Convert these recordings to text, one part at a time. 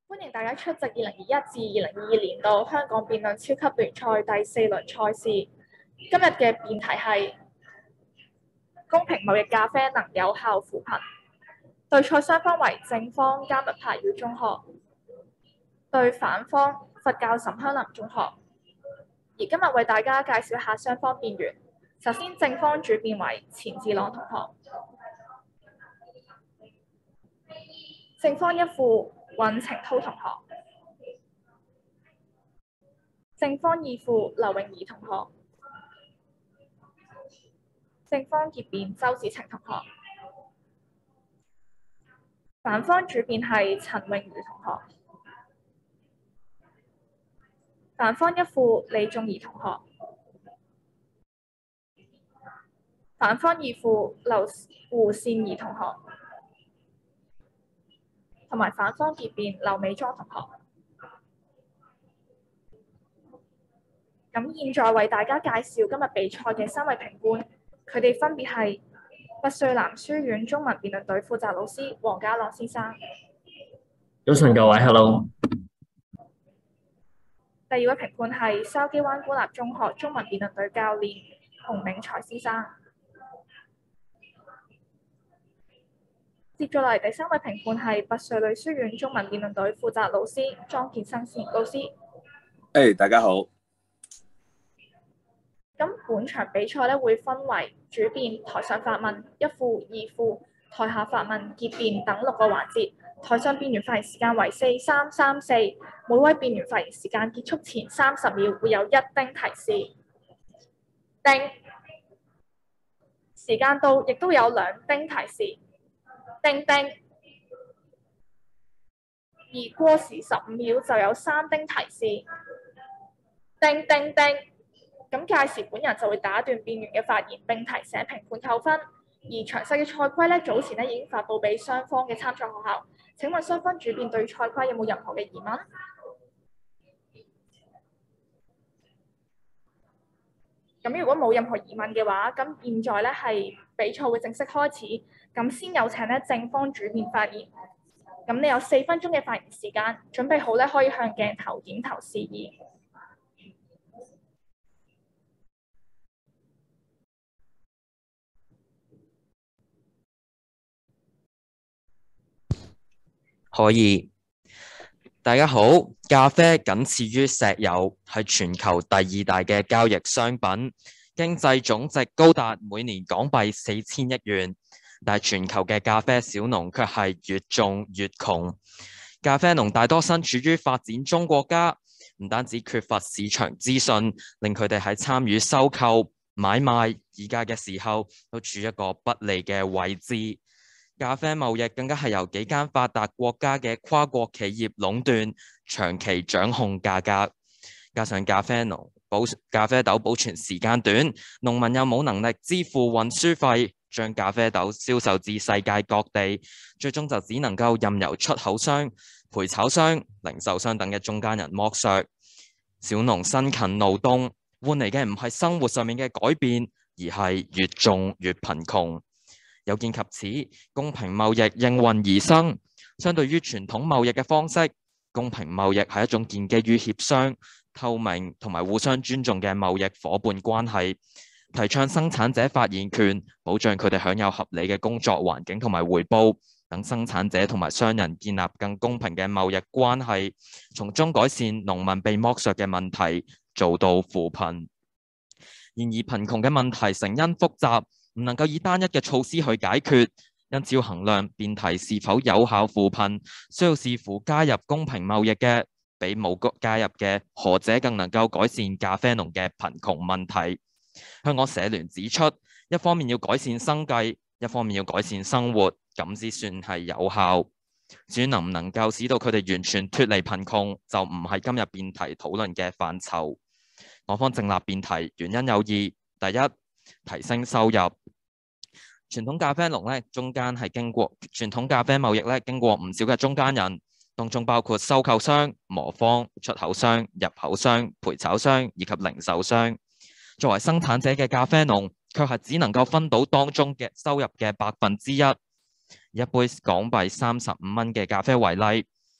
歡迎大家出席2021至2022年度香港辯論超級聯賽第4輪賽事。今日嘅辯題係公平貿易咖啡能有效扶貧。對賽雙方為正方迦密柏耀中學，對反方佛教岑香林中學。而今日為大家介紹一下雙方辯員。首先正方主辯為錢志朗同學，正方一副尹晴滔同學，正方二副劉泳儀同學，正方結辯周子晴同學，反方主辯係陳穎瑜同學，反方一副李仲儀同學，反方二副胡善儀同學，同埋反方結辯劉美莊同學。咁現在為大家介紹今日比賽嘅3位評判，佢哋分別係拔萃男書院中文辯論隊負責老師黃家朗先生。 早晨各位 ，Hello。 第二位評判係筲箕灣官立中學中文辯論隊教練洪銘才先生。接住嚟第3位評判係拔萃女書院中文辯論隊負責老師莊建生老師。 大家好。 咁本場比賽咧會分為主辯、台上發問、一副、二副、台下發問、結辯等6個環節。台上辯員發言時間為4-3-3-4，每位辯員發言時間結束前30秒會有1叮提示。叮，時間到亦都有2叮提示。叮叮，而過時15秒就有3叮提示。叮叮叮。咁屆時本人就會打斷辯員嘅發言並提醒評判扣分。而詳細嘅賽規咧，早前咧已經發布俾雙方嘅參賽學校。請問雙方主辯對賽規有冇任何嘅疑問？咁如果冇任何疑問嘅話，咁現在咧係比賽會正式開始。咁先有請咧正方主辯發言。咁你有4分鐘嘅發言時間，準備好咧可以向鏡頭點頭示意。 可以，大家好。咖啡僅次於石油，係全球第2大嘅交易商品，經濟總值高達每年港幣4000億元。但係全球嘅咖啡小農卻係越種越窮。咖啡農大多身處於發展中國家，唔單止缺乏市場資訊，令佢哋喺參與收購、買賣、議價嘅時候，都處一個不利嘅位置。咖啡貿易更加係由幾間發達國家嘅跨國企業壟斷，長期掌控價格。加上咖啡豆保存時間短，農民又冇能力支付運輸費，將咖啡豆銷售至世界各地，最終就只能夠任由出口商、陪炒商、零售商等嘅中間人剝削。小農辛勤勞動換嚟嘅唔係生活上面嘅改變，而係越種越貧窮。有見及此，公平貿易應運而生。相對於傳統貿易嘅方式，公平貿易係一種建基於協商、透明同埋互相尊重嘅貿易夥伴關係，提倡生產者發言權，保障佢哋享有合理嘅工作環境同埋回報，等生產者同埋商人建立更公平嘅貿易關係，從中改善農民被剝削嘅問題，做到扶貧。然而貧窮嘅問題成因複雜，唔能夠以單一嘅措施去解決，因此要衡量辯題是否有效扶貧，需要視乎加入公平貿易嘅比冇加入嘅何者更能夠改善咖啡農嘅貧窮問題。香港社聯指出，一方面要改善生計，一方面要改善生活，咁先算係有效。至於能唔能夠使到佢哋完全脫離貧窮，就唔係今日辯題討論嘅範疇。我方正立辯題原因有二：第一，提升收入。傳統咖啡農咧，中間係經過傳統咖啡貿易咧，經過唔少嘅中間人，當中包括收購商、磨坊、出口商、入口商、陪炒商以及零售商。作為生產者嘅咖啡農，卻係只能夠分到當中嘅收入嘅1%。一杯港幣35蚊嘅咖啡為例，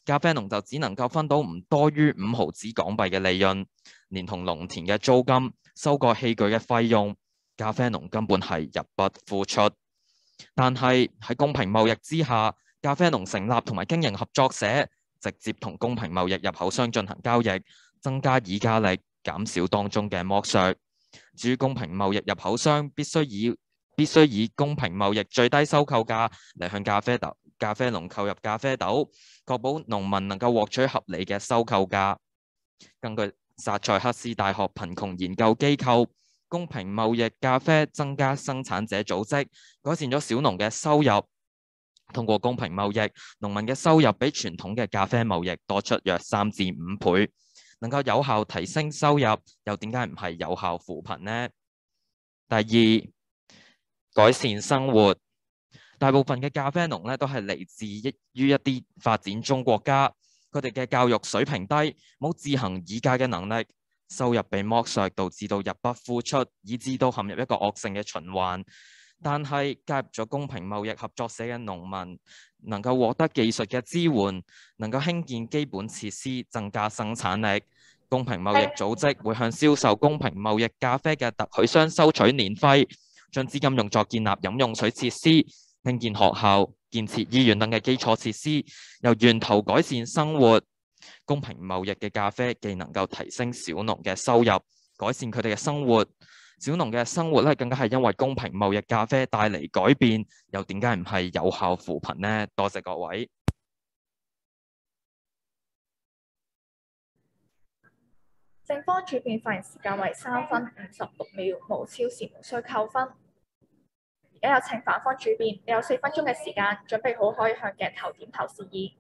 咖啡農就只能夠分到唔多於5毫子港幣嘅利潤，連同農田嘅租金、收割器具嘅費用，咖啡農根本係入不敷出。但係喺公平貿易之下，咖啡農成立同埋經營合作社，直接同公平貿易入口商進行交易，增加議價力，減少當中嘅剝削。至於公平貿易入口商必須以公平貿易最低收購價嚟向咖啡農購入咖啡豆，確保農民能夠獲取合理嘅收購價。根據薩塞克斯大學貧窮研究機構，公平貿易咖啡增加生產者組織，改善咗小農嘅收入。通過公平貿易，農民嘅收入比傳統嘅咖啡貿易多出約3至5倍，能夠有效提升收入，又點解唔係有效扶貧呢？第二，改善生活。大部分嘅咖啡農都係嚟自於一啲發展中國家，佢哋嘅教育水平低，冇自行議價嘅能力，收入被剝削，導致到入不敷出，以致到陷入一個惡性嘅循環。但係加入咗公平貿易合作社嘅農民，能夠獲得技術嘅支援，能夠興建基本設施，增加生產力。公平貿易組織會向銷售公平貿易咖啡嘅特許商收取年費，將資金用作建立飲用水設施、興建學校、建設醫院等嘅基礎設施，由源頭改善生活。公平貿易嘅咖啡既能夠提升小農嘅收入，改善佢哋嘅生活。小農嘅生活更加係因為公平貿易咖啡帶嚟改變，又點解唔係有效扶貧呢？多謝各位。 正方主辯發言時間為3分56秒，無超時無需扣分。而家有請反方主辯，你有4分鐘嘅時間，準備好可以向鏡頭點頭示意。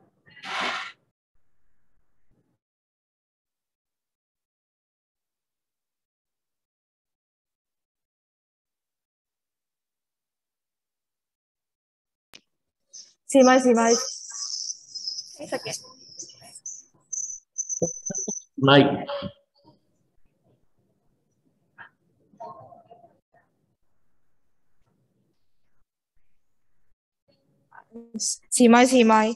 試咪試咪， 清晰嘅。 咪試咪試咪，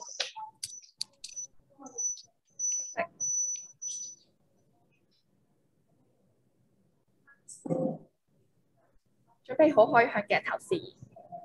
準備好可以向鏡頭示意。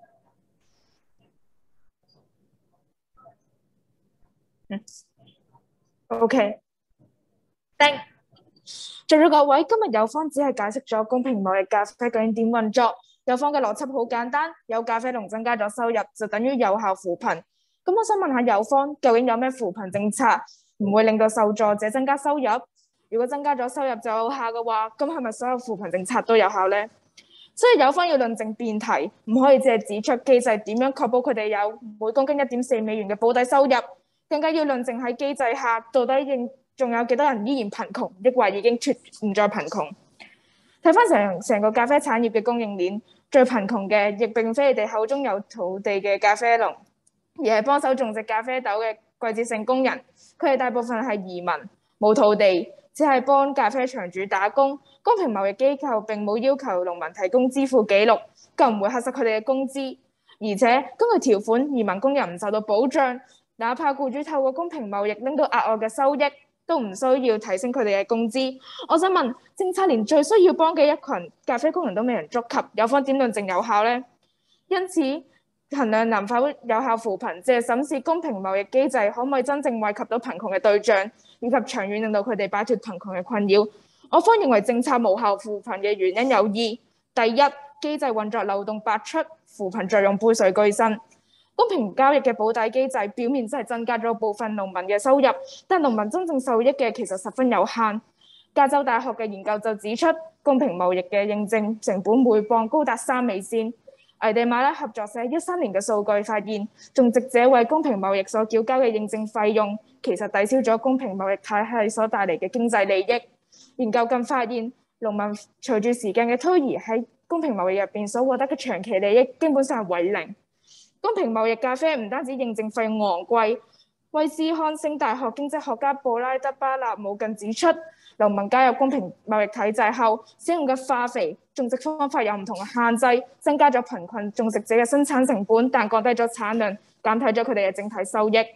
OK。 叮。 在座各位，今日有方只係解釋咗公平貿易咖啡究竟點運作。有方嘅邏輯好簡單，有咖啡農增加咗收入，就等於有效扶貧。咁我想問下有方，究竟有咩扶貧政策唔會令到受助者增加收入？如果增加咗收入就有效嘅話，咁係咪所有扶貧政策都有效呢？所以有方要論證辯題，唔可以只係指出機制點樣確保佢哋有每公斤1.4美元嘅保底收入，更加要論證喺機制下到底仲有幾多人依然貧窮，抑或已經唔再貧窮。睇翻成個咖啡產業嘅供應鏈，最貧窮嘅亦並非你哋口中有土地嘅咖啡農，而係幫手種植咖啡豆嘅季節性工人。佢哋大部分係移民，冇土地，只係幫咖啡場主打工。公平貿易機構並冇要求農民提供支付記錄，更唔會核實佢哋嘅工資。而且根據條款，移民工人唔受到保障，哪怕僱主透過公平貿易拎到額外嘅收益，都唔需要提升佢哋嘅工資。我想問，政策連最需要幫嘅一群咖啡工人都未能觸及，有方點論證有效呢？因此，衡量能否有效扶貧，即係審視公平貿易機制可唔可以真正惠及到貧窮嘅對象，以及長遠令到佢哋擺脫貧窮嘅困擾。我方認為政策無效扶貧嘅原因有二：第一，機制運作漏洞百出，扶貧作用杯水車薪。公平交易嘅保底機制表面真係增加咗部分農民嘅收入，但農民真正受益嘅其實十分有限。加州大學嘅研究就指出，公平貿易嘅認證成本每磅高達3美仙。危地馬拉合作社13年嘅數據發現，種植者為公平貿易所繳交嘅認證費用，其實抵消咗公平貿易體系所帶嚟嘅經濟利益。研究更發現，農民隨住時間嘅推移，喺公平貿易入邊所獲得嘅長期利益，基本上係為零。公平貿易咖啡唔單止認證費用昂貴，威斯康星大學經濟學家布拉德巴納姆更指出，農民加入公平貿易體制後，使用嘅化肥、種植方法有唔同嘅限制，增加咗貧困種植者嘅生產成本，但降低咗產量，減低咗佢哋嘅整體收益。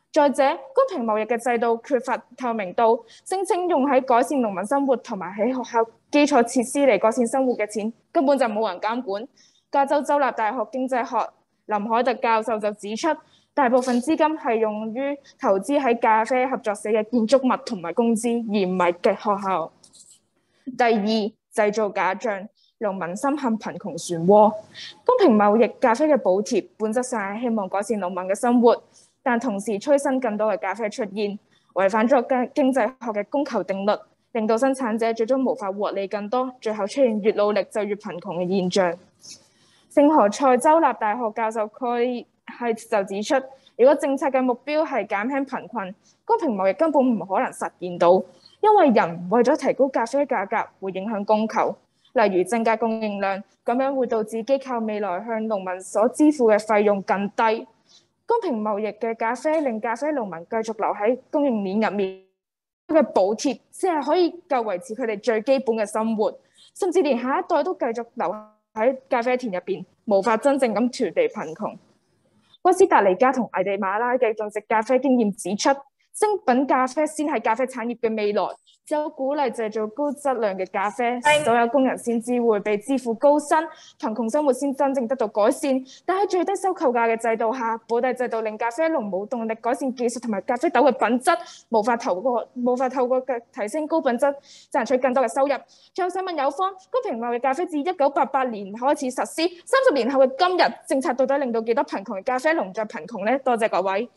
再者，公平貿易嘅制度缺乏透明度，聲稱用喺改善農民生活同埋喺學校基礎設施嚟改善生活嘅錢，根本就冇人監管。加州州立大學經濟學林凱特教授就指出，大部分資金係用於投資喺咖啡合作社嘅建築物同埋工資，而唔係嘅學校。第二，製造假象，農民深陷貧窮漩渦。公平貿易咖啡嘅補貼本質上係希望改善農民嘅生活，但同時催生更多嘅咖啡出現，違反咗經濟學嘅供求定律，令到生產者最終無法獲利更多，最後出現越努力就越貧窮嘅現象。聖何塞州立大學教授佢就指出，如果政策嘅目標係減輕貧困，公平貿易根本唔可能實現到，因為人為咗提高咖啡價格會影響供求，例如增加供應量，咁樣會導致機構未來向農民所支付嘅費用更低。公平貿易嘅咖啡令咖啡農民繼續留喺供應鏈入面嘅補貼，先係可以夠維持佢哋最基本嘅生活，甚至連下一代都繼續留喺咖啡田入邊，無法真正咁脫離貧窮。哥斯達黎加同危地馬拉嘅種植咖啡經驗指出，精品咖啡先係咖啡產業嘅未來。只有鼓勵製造高質量嘅咖啡，所有工人先至會被支付高薪，貧窮生活先真正得到改善。但喺最低收購價嘅制度下，補地制度令咖啡農冇動力改善技術同埋咖啡豆嘅品質，無法透過提升高品質賺取更多嘅收入。最後想問有方，公平貿易咖啡自1988年開始實施，30年後嘅今日，政策到底令到幾多貧窮嘅咖啡農再貧窮呢？多謝各位。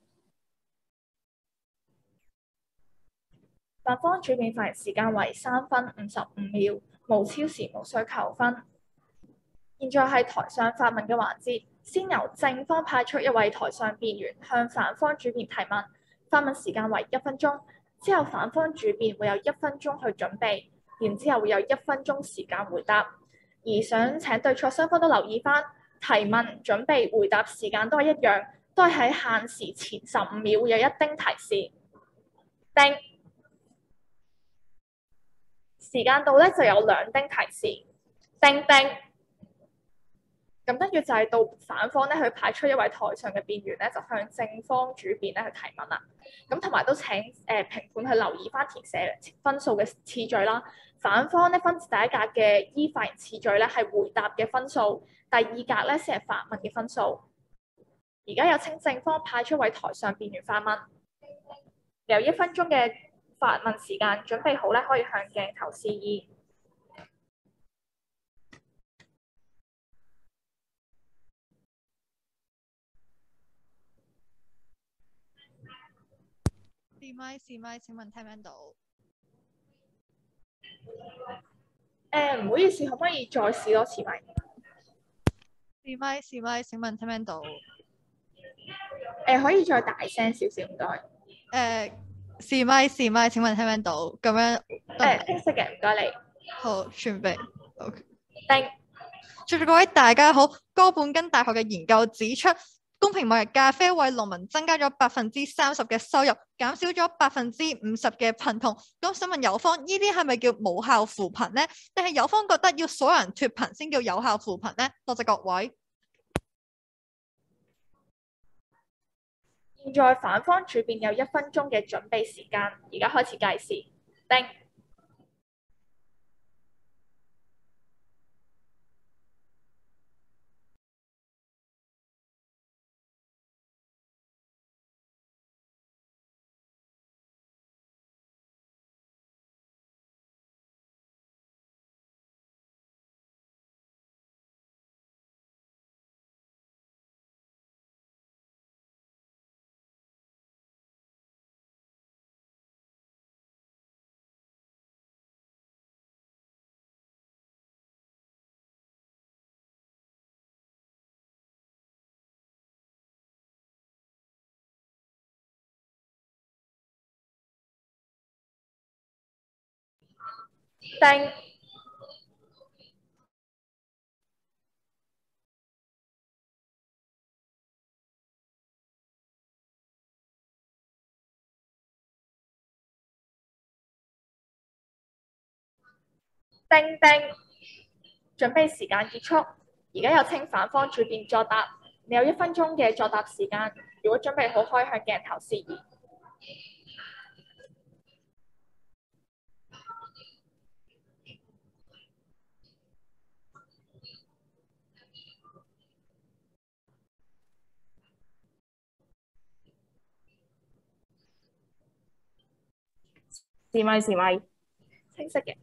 法方主辯發言時間為3分55秒，無超時無需扣分。現在係台上發問嘅環節，先由正方派出一位台上辯員向反方主辯提問，發問時間為1分鐘，之後反方主辯會有1分鐘去準備，然之後會有1分鐘時間回答。而想請對錯雙方都留意返，提問、準備、回答時間都係一樣，都係喺限時前15秒會有1叮提示。叮。時間到咧就有2叮提示，叮叮。咁跟住就係到反方咧去派出一位台上嘅辯員咧，就向正方主辯咧去提問啦。咁同埋都請評判去留意翻填寫分數嘅次序啦。反方咧分第一格嘅依發言次序咧係回答嘅分數，第二格咧先係發問嘅分數。而家有請正方派出一位台上辯員發問，有1分鐘嘅發問時間，準備好咧，可以向鏡頭示意。 試咪，請問聽唔聽到？ 唔好意思，可唔可以再試多次咪？ 試咪，請問聽唔聽到？ 可以再大聲少少，唔該。 試咪，請問聽唔聽到？咁樣清晰嘅，唔該你。 好，準備。OK。 叮。 各位大家好，哥本根大學嘅研究指出，公平貿易咖啡為農民增加咗30%嘅收入，減少咗50%嘅貧窮。咁想問有方，呢啲係咪叫無效扶貧呢？定係有方覺得要所有人脫貧先叫有效扶貧呢？多謝各位。 現在反方主辯有1分鐘嘅準備時間，而家開始計時。叮。叮。叮叮。準備時間結束，而家有請反方主辯作答，你有1分鐘嘅作答時間， 如果準備好，可以向鏡頭示意。 試咪試咪， 清晰嘅。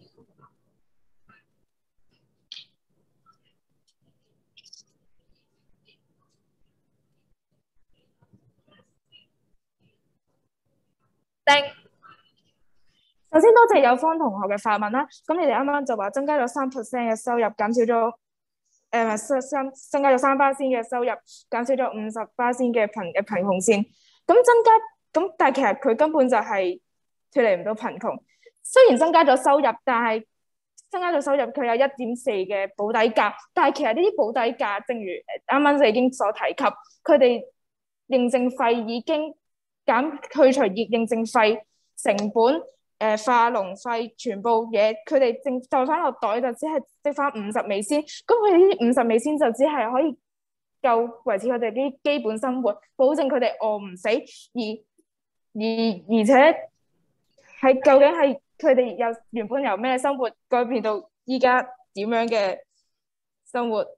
定。 首先多謝有方同學嘅發問啦。咁你哋啱啱就話增加咗3%嘅收入，減少咗增加咗3%嘅收入，減少咗50%嘅貧窮線。咁增加咁，但係其實佢根本就係脫離唔到貧窮。雖然增加咗收入，但係增加咗收入佢有1.4嘅保底價，但係其實呢啲保底價，正如啱啱就已經所提及，佢哋認證費已經去除認證費成本。化農費全部嘢，佢哋淨袋翻落袋就只係積翻50美仙，咁佢哋呢啲50美仙就只係可以夠維持佢哋啲基本生活，保證佢哋餓唔死，而且係究竟係佢哋原本由咩生活改變到依家點樣嘅生活？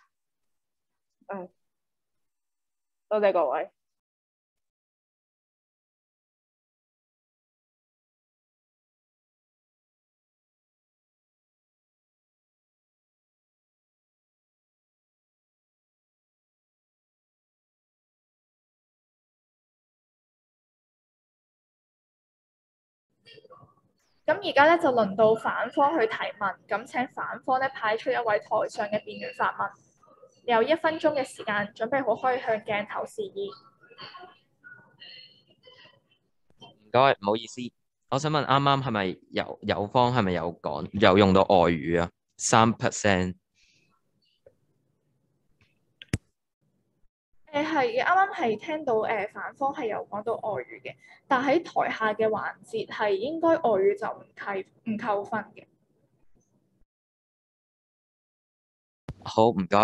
多謝各位。 咁而家咧就輪到反方去提問，咁請反方咧派出一位台上嘅辯員發問，有1分鐘嘅時間，準備好可以向鏡頭示意。 唔該，唔好意思，我想問啱啱係咪有方係咪有用到外語啊？3%。 係嘅，啱啱係聽到反方係有講到外語嘅，但喺台下嘅環節係應該外語就唔扣分嘅。 好，唔該。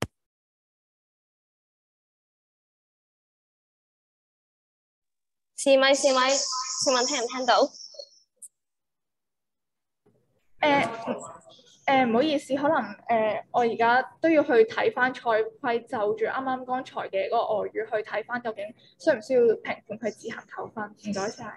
試咪，請問聽唔聽到？ 唔好意思，可能我而家都要去睇翻賽規，就住啱啱剛才嘅嗰個外語去睇翻，究竟需唔需要評判去自行扣分？唔該晒。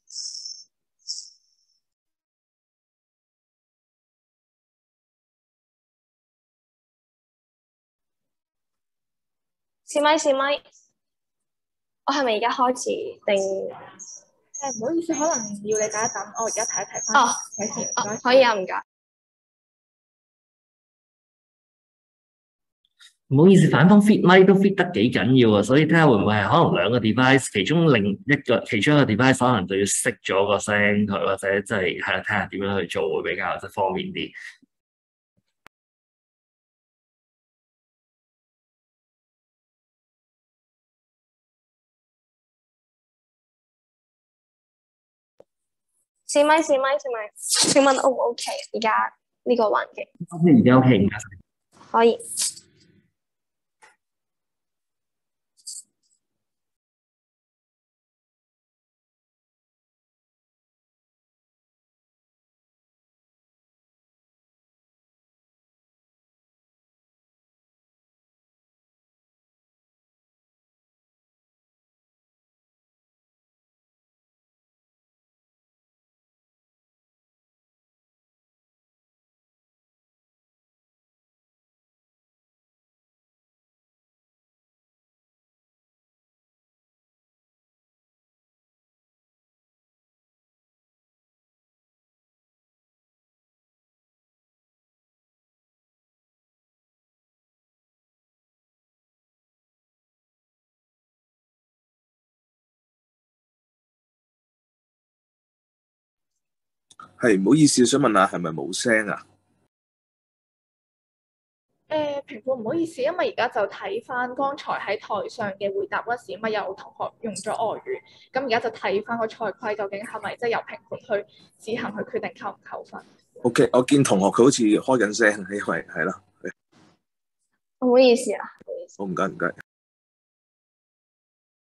試咪，我係咪而家開始定？ 唔好意思，可能要你等一等，我而家睇翻。 哦，可以啊，唔該。 唔好意思，反方 fit 咪都 fit 得幾緊要啊，所以睇下會唔會係可能兩個 device 其中一個 device 可能就要熄咗個聲佢，或者即係睇下點樣去做會比較即係方便啲。 試咪，請問 O 唔 OK？而家呢個環境而家 OK 唔該晒。 可以。 係，唔好意思，想問下係咪冇聲啊？ 評判唔好意思，因為而家就睇翻剛才喺台上嘅回答嗰時，咪有同學用咗外語，咁而家就睇翻個賽規，究竟係咪即係由評判去自行去決定扣唔扣分 ？OK，我見同學佢好似開緊聲，因為係啦。 唔好意思啊。 好，唔該。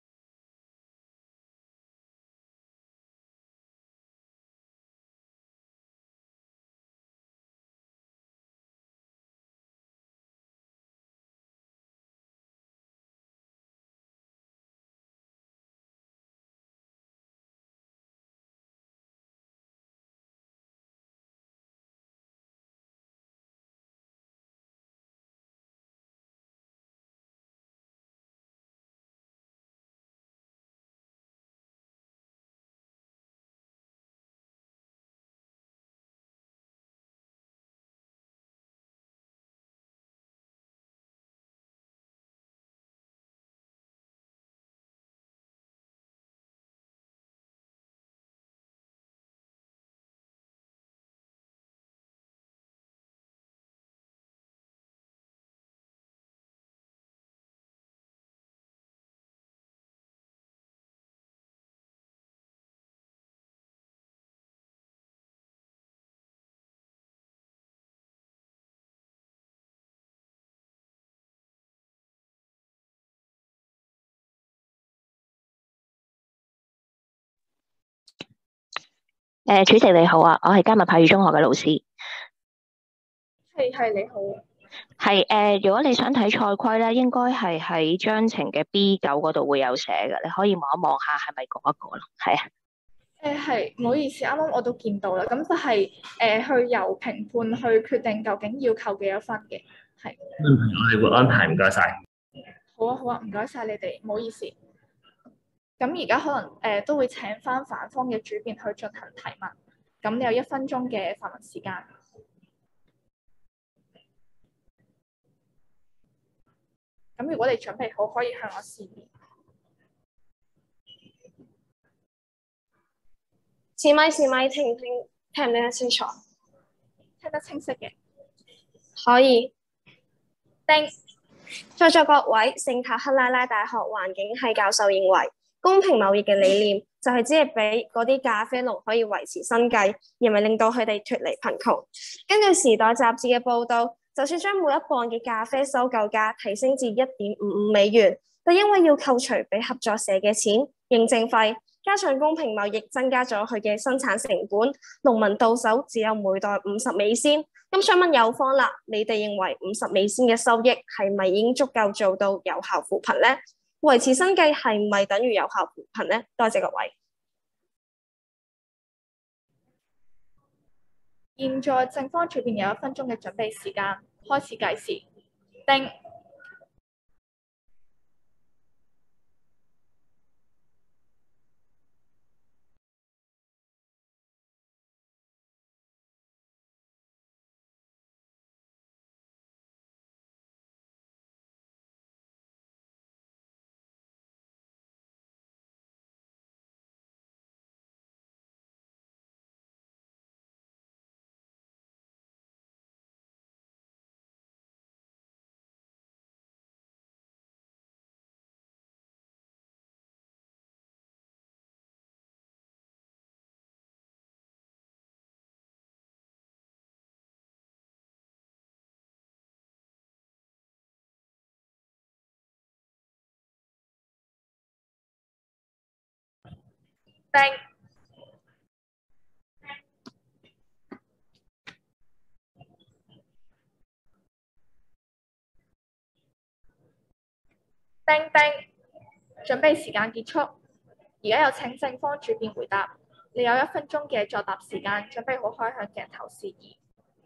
主席你好啊，我係加密派語中學嘅老師。 係你好。 如果你想睇賽規咧，應該係喺章程嘅 B9嗰度會有寫嘅，你可以望一望下係咪嗰一個咯。係啊。 係，唔好意思，啱啱我都見到啦。咁就係去由評判去決定究竟要扣幾多分嘅。係。 我哋會安排，唔該晒。 好啊，唔該晒你哋，唔好意思。咁而家可能都會請翻反方嘅主辯去進行提問。咁你有1分鐘嘅發問時間。咁如果你準備好，可以向我示意。 試咪，聽唔聽得清楚？ 聽得清晰嘅。 可以。 叮。 在座各位，聖塔克拉拉大學環境系教授認為，公平貿易嘅理念就係只係俾嗰啲咖啡農可以維持生計，而唔係令到佢哋脫離貧窮。根據《時代》雜誌嘅報導，就算將每一磅嘅咖啡收購價提升至1.55美元，但因為要扣除俾合作社嘅錢、認證費，加上公平貿易增加咗佢嘅生產成本，農民到手只有每袋50美仙。咁想問有方啦，你哋認為50美仙嘅收益係咪已經足夠做到有效扶貧呢？維持生計係咪等於有效扶貧呢？多謝各位。 現在正方這邊有1分鐘嘅準備時間，開始計時。叮。叮叮，準備時間結束。而家有請正方主辯回答。你有1分鐘嘅作答時間，準備好開向鏡頭示意。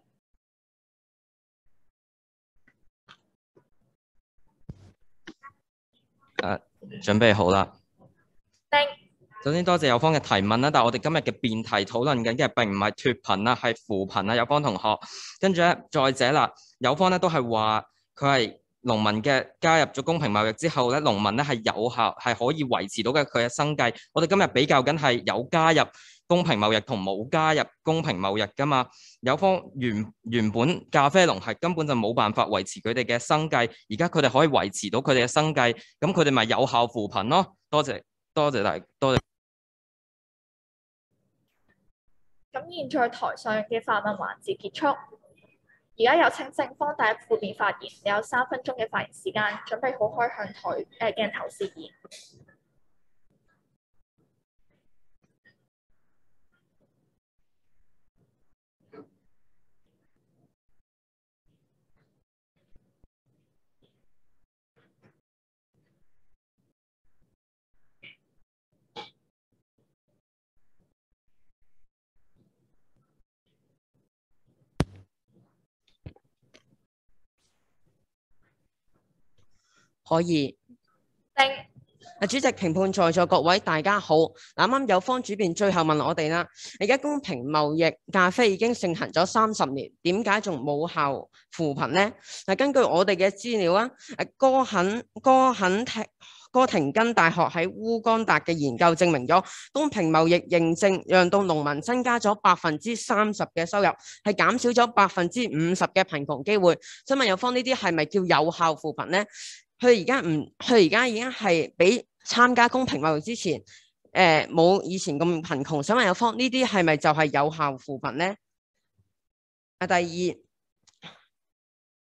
準備好啦。 叮。 首先多謝有方嘅提問啦，但係我哋今日嘅辯題討論緊嘅並唔係脫貧啦，係扶貧啊，有方同學。跟住咧，再者啦，有方咧都係話佢係農民嘅加入咗公平貿易之後咧，農民咧係有效係可以維持到嘅佢嘅生計。我哋今日比較緊係有加入公平貿易同冇加入公平貿易㗎嘛。有方原本咖啡農係根本就冇辦法維持佢哋嘅生計，而家佢哋可以維持到佢哋嘅生計，咁佢哋咪有效扶貧咯。多謝大家，多謝。 咁現在台上嘅發問環節結束，而家有請正方第一副辯發言，你有3分鐘嘅發言時間，準備好開向鏡頭示意。 可以。主席、評判在座各位大家好。啱啱有方主辯最後問我哋啦，而家公平貿易咖啡已經盛行咗30年，點解仲冇效扶貧呢？根據我哋嘅資料啊，哥廷根大學喺烏干達嘅研究證明咗，公平貿易認證讓到農民增加咗30%嘅收入，係減少咗50%嘅貧窮機會。想問有方呢啲係咪叫有效扶貧呢？佢而家已經係比參加公平貿易之前，冇以前咁貧窮。想問有方呢啲係咪就係有效扶貧呢？第二，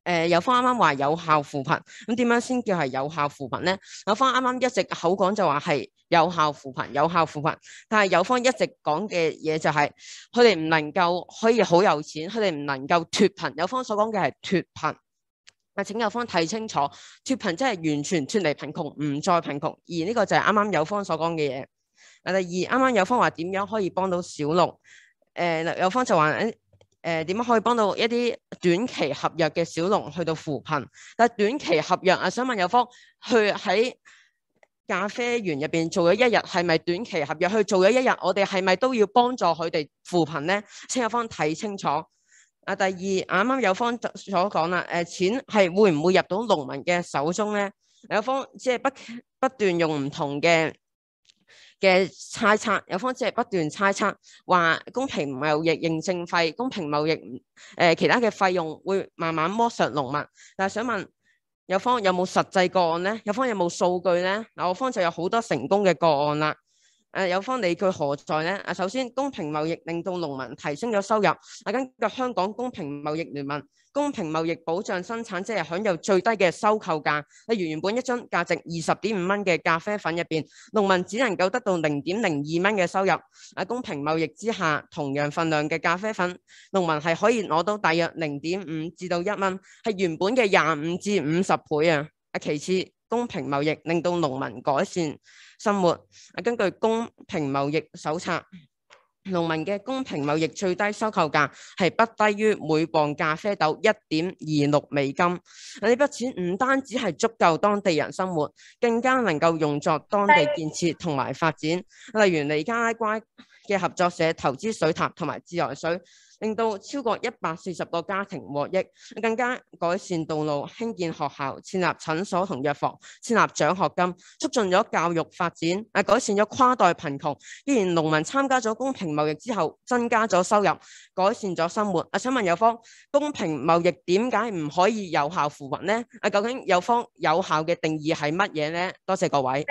有方啱啱話有效扶貧，咁點樣先叫係有效扶貧咧？有方啱啱一直口講就話係有效扶貧，有效扶貧，但係有方一直講嘅嘢就係佢哋唔能夠可以好有錢，佢哋唔能夠脫貧。有方所講嘅係脫貧。請有方睇清楚，脫貧即係完全脫離貧窮，唔再貧窮。而呢個就係啱啱有方所講嘅嘢。第二，啱啱有方話點樣可以幫到小農？有方就話點樣可以幫到一啲短期合約嘅小農去到扶貧？但係短期合約啊，想問有方去喺咖啡園入邊做咗一日，係咪短期合約？去做咗一日，我哋係咪都要幫助佢哋扶貧咧？請有方睇清楚。第二，啱啱有方所講啦，錢係會唔會入到農民嘅手中咧？有方即係不斷用唔同嘅猜測，有方即係不斷猜測話公平貿易認證費、公平貿易其他嘅費用會慢慢剝削農民。但係想問有方有冇實際個案咧？有方有冇數據咧？有方就有好多成功嘅個案啦。有方理據何在咧？首先，公平貿易令到農民提升咗收入。根據香港公平貿易聯盟，公平貿易保障生產者係享有最低嘅收購價。例如原本一樽價值20.5蚊嘅咖啡粉入邊，農民只能夠得到0.02蚊嘅收入。公平貿易之下，同樣份量嘅咖啡粉，農民係可以攞到大約0.5至到1蚊，係原本嘅25至50倍啊！其次，公平貿易令到農民改善生活。根據公平貿易手冊，農民嘅公平貿易最低收購價係不低於每磅咖啡豆1.26美金。呢筆錢唔單止係足夠當地人生活，更加能夠用作當地建設同埋發展。例如尼加拉瓜嘅合作社投資水塔同埋自來水，令到超過140個家庭獲益，更加改善道路、興建學校、設立診所同藥房、設立獎學金，促進咗教育發展，改善咗跨代貧窮。既然農民參加咗公平貿易之後，增加咗收入，改善咗生活。想問有方，公平貿易點解唔可以有效扶貧呢？究竟有方有效嘅定義係乜嘢呢？多謝各位。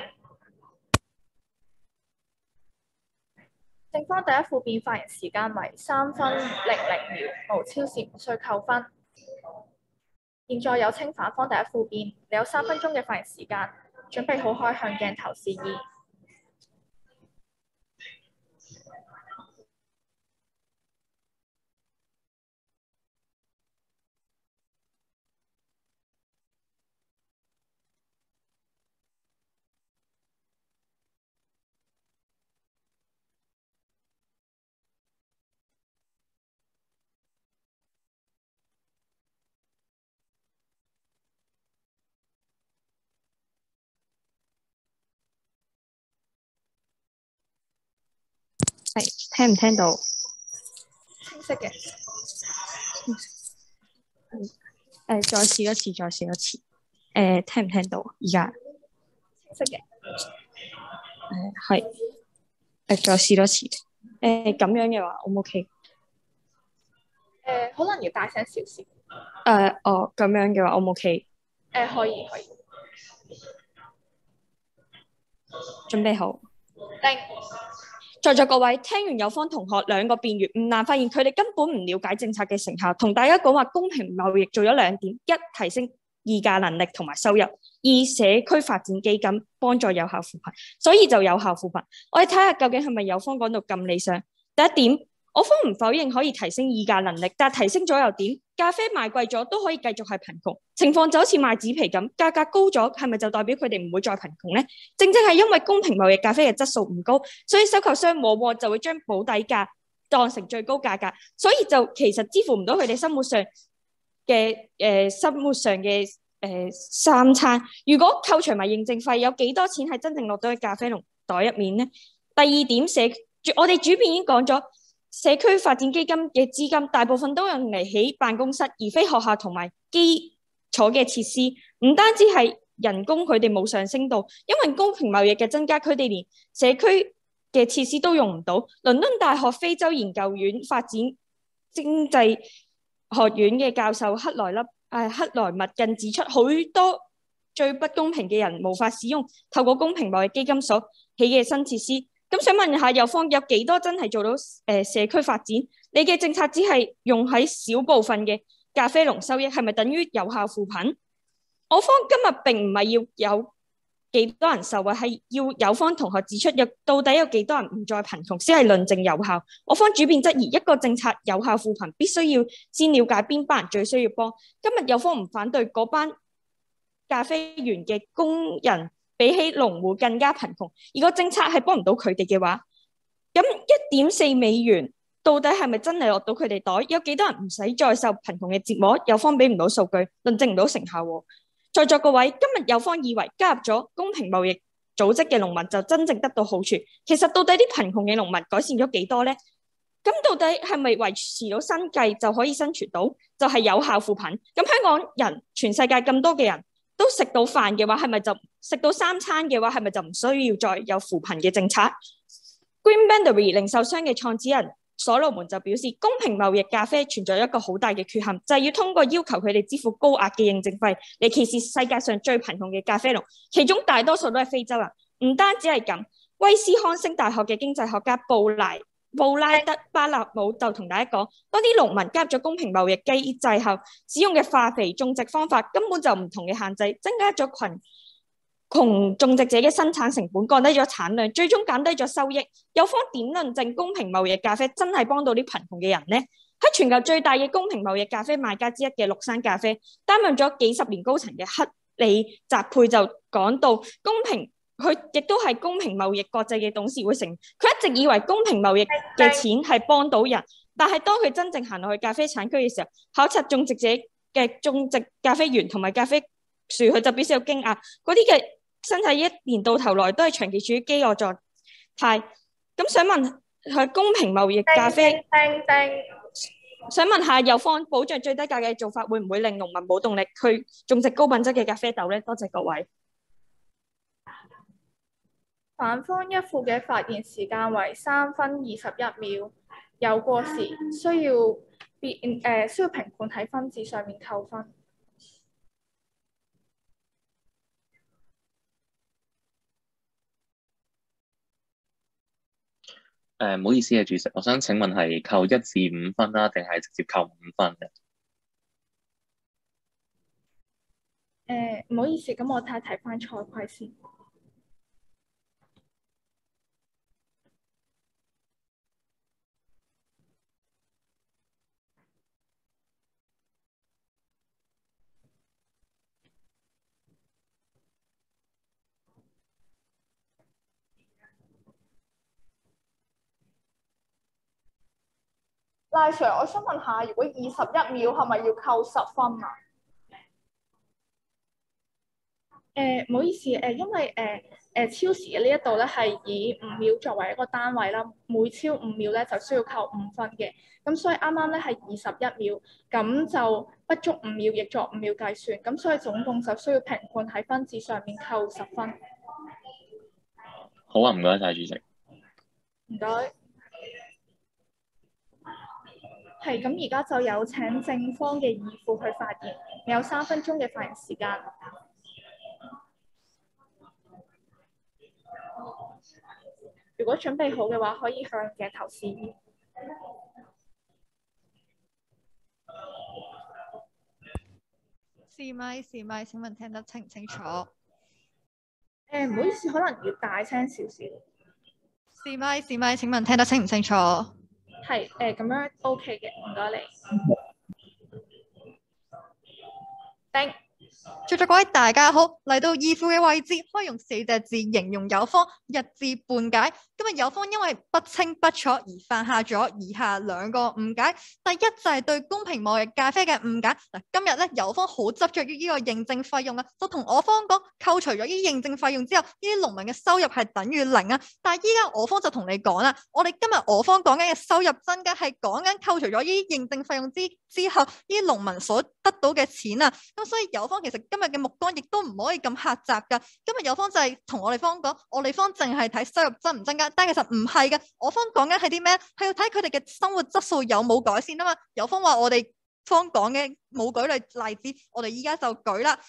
正方第一副辯發言時間為3分00秒，無超時，無需扣分。現在有請反方第一副辯，你有3分鐘嘅發言時間，準備好開向鏡頭示意。 係聽唔聽到？ 清晰嘅。 再試一次，再試一次。聽唔聽到？而家清晰嘅。 係。再試多次。咁樣嘅話，O 唔 OK？ 可能要大聲少少。 咁樣嘅話，O 唔 OK？ 可以。 準備好。 定。 在座各位，聽完有方同學兩個辯説，唔難發現佢哋根本唔了解政策嘅成效。同大家講話公平貿易做咗2點：一、提升議價能力同埋收入；二、社區發展基金幫助有效扶貧，所以就有效扶貧。我哋睇下究竟係咪有方講到咁理想？第一點，我方唔否認可以提升議價能力，但係提升咗又點？咖啡賣貴咗都可以繼續係貧窮，情況就好似賣紙皮咁，價格高咗係咪就代表佢哋唔會再貧窮呢？正正係因為公平貿易咖啡嘅質素唔高，所以收購商往往就會將保底價當成最高價格，所以就其實支付唔到佢哋生活上嘅三餐。如果扣除埋認證費，有幾多錢係真正落到去咖啡農袋入面呢？第二點，我哋主編已經講咗。社區發展基金嘅資金大部分都用嚟起辦公室，而非學校同埋基礎嘅設施。唔單止係人工佢哋冇上升到，因為公平貿易嘅增加，佢哋連社區嘅設施都用唔到。倫敦大學非洲研究院發展經濟學院嘅教授克萊密近指出，好多最不公平嘅人無法使用透過公平貿易基金所起嘅新設施。咁想問下有方有幾多真係做到社區發展？你嘅政策只係用喺少部分嘅咖啡農收益係咪等於有效扶貧？我方今日並唔係要有幾多人受惠，係要有方同學指出到底有幾多人唔再貧窮先係論證有效。我方主辯質疑一個政策有效扶貧必須要先了解邊班人最需要幫。今日有方唔反對嗰班咖啡園嘅工人比起農戶更加貧窮，而個政策係幫唔到佢哋嘅話，咁1.4美元到底係咪真係落到佢哋袋？有幾多人唔使再受貧窮嘅折磨？有方俾唔到數據，論證唔到成效喎。在座各位，今日有方以為加入咗公平貿易組織嘅農民就真正得到好處，其實到底啲貧窮嘅農民改善咗幾多呢？咁到底係咪維持到生計就可以生存到，就係有效扶貧？咁香港人全世界咁多嘅人都食到飯嘅話，係咪就食到3餐嘅話，係咪就唔需要再有扶貧嘅政策？ Green Bandery 零售商嘅創始人所羅門就表示，公平貿易咖啡存在一個好大嘅缺陷，就係要通過要求佢哋支付高額嘅認證費嚟歧視世界上最貧窮嘅咖啡農，其中大多數都係非洲人。唔單止係咁，威斯康星大學嘅經濟學家布拉德巴納姆就同大家講，當啲農民加入咗公平貿易機制後，使用嘅化肥種植方法根本就唔同嘅限制，增加咗窮種植者嘅生產成本，降低咗產量，最終減低咗收益。有方點論證公平貿易咖啡真係幫到啲貧窮嘅人呢？喺全球最大嘅公平貿易咖啡賣家之一嘅綠山咖啡，擔任咗幾十年高層嘅克里澤佩就講到，佢亦都係公平貿易國際嘅董事會成員。佢一直以為公平貿易嘅錢係幫到人，但係當佢真正行落去咖啡產區嘅時候，考察種植者嘅種植咖啡園同埋咖啡樹，佢就表示有驚訝，嗰啲嘅生產一年到頭來都係長期處於飢餓狀態。咁想問佢公平貿易咖啡，想問下有方保障最低價嘅做法會唔會令農民冇動力去種植高品質嘅咖啡豆呢？多謝各位。 反方一副嘅發言時間為3分21秒，有過時需要評判喺分字上面扣分。 唔好意思啊，主席，我想請問係扣1至5分啦，定係直接扣5分嘅？ 唔好意思，咁我睇翻賽規先。賴 Sir， 我想問下，如果21秒係咪要扣10分啊？唔好意思，因為超時嘅呢一度咧係以5秒作為一個單位啦，每超5秒咧就需要扣5分嘅，咁所以啱啱咧係21秒，咁就不足5秒，亦作5秒計算，咁所以總共就需要評判喺分字上面扣10分。 好啊，唔該晒主席。 唔該。係，咁而家就有請正方嘅義父去發言，你有3分鐘嘅發言時間。如果準備好嘅話，可以向鏡頭示意。 試咪，請問聽得清唔清楚？ 唔好意思，可能要大聲少少。 試咪，請問聽得清唔清楚？ 係，咁樣 OK 嘅，唔該你。叮。 在座各位大家好，嚟到義父嘅位置，可以用4隻字形容有方一知半解。今日有方因為不清不楚而犯下咗以下2個誤解。第一就係對公平貿易咖啡嘅誤解。嗱，今日咧有方好執着於呢個認證費用啊，就同我方講扣除咗呢啲認證費用之後，呢啲農民嘅收入係等於0啊。但係依家我方就同你講啦，我哋今日我方講緊嘅收入增加係講緊扣除咗呢啲認證費用之後，呢啲農民所得到嘅錢啊。咁所以有方其實今日嘅目光亦都唔可以咁狹窄㗎。今日有方就係同我哋方講，我哋方淨係睇收入增唔增加，但係其實唔係嘅。我方講緊係啲咩？係要睇佢哋嘅生活質素有冇改善啊嘛。有方話我哋方講嘅冇舉例子，我哋依家就舉啦。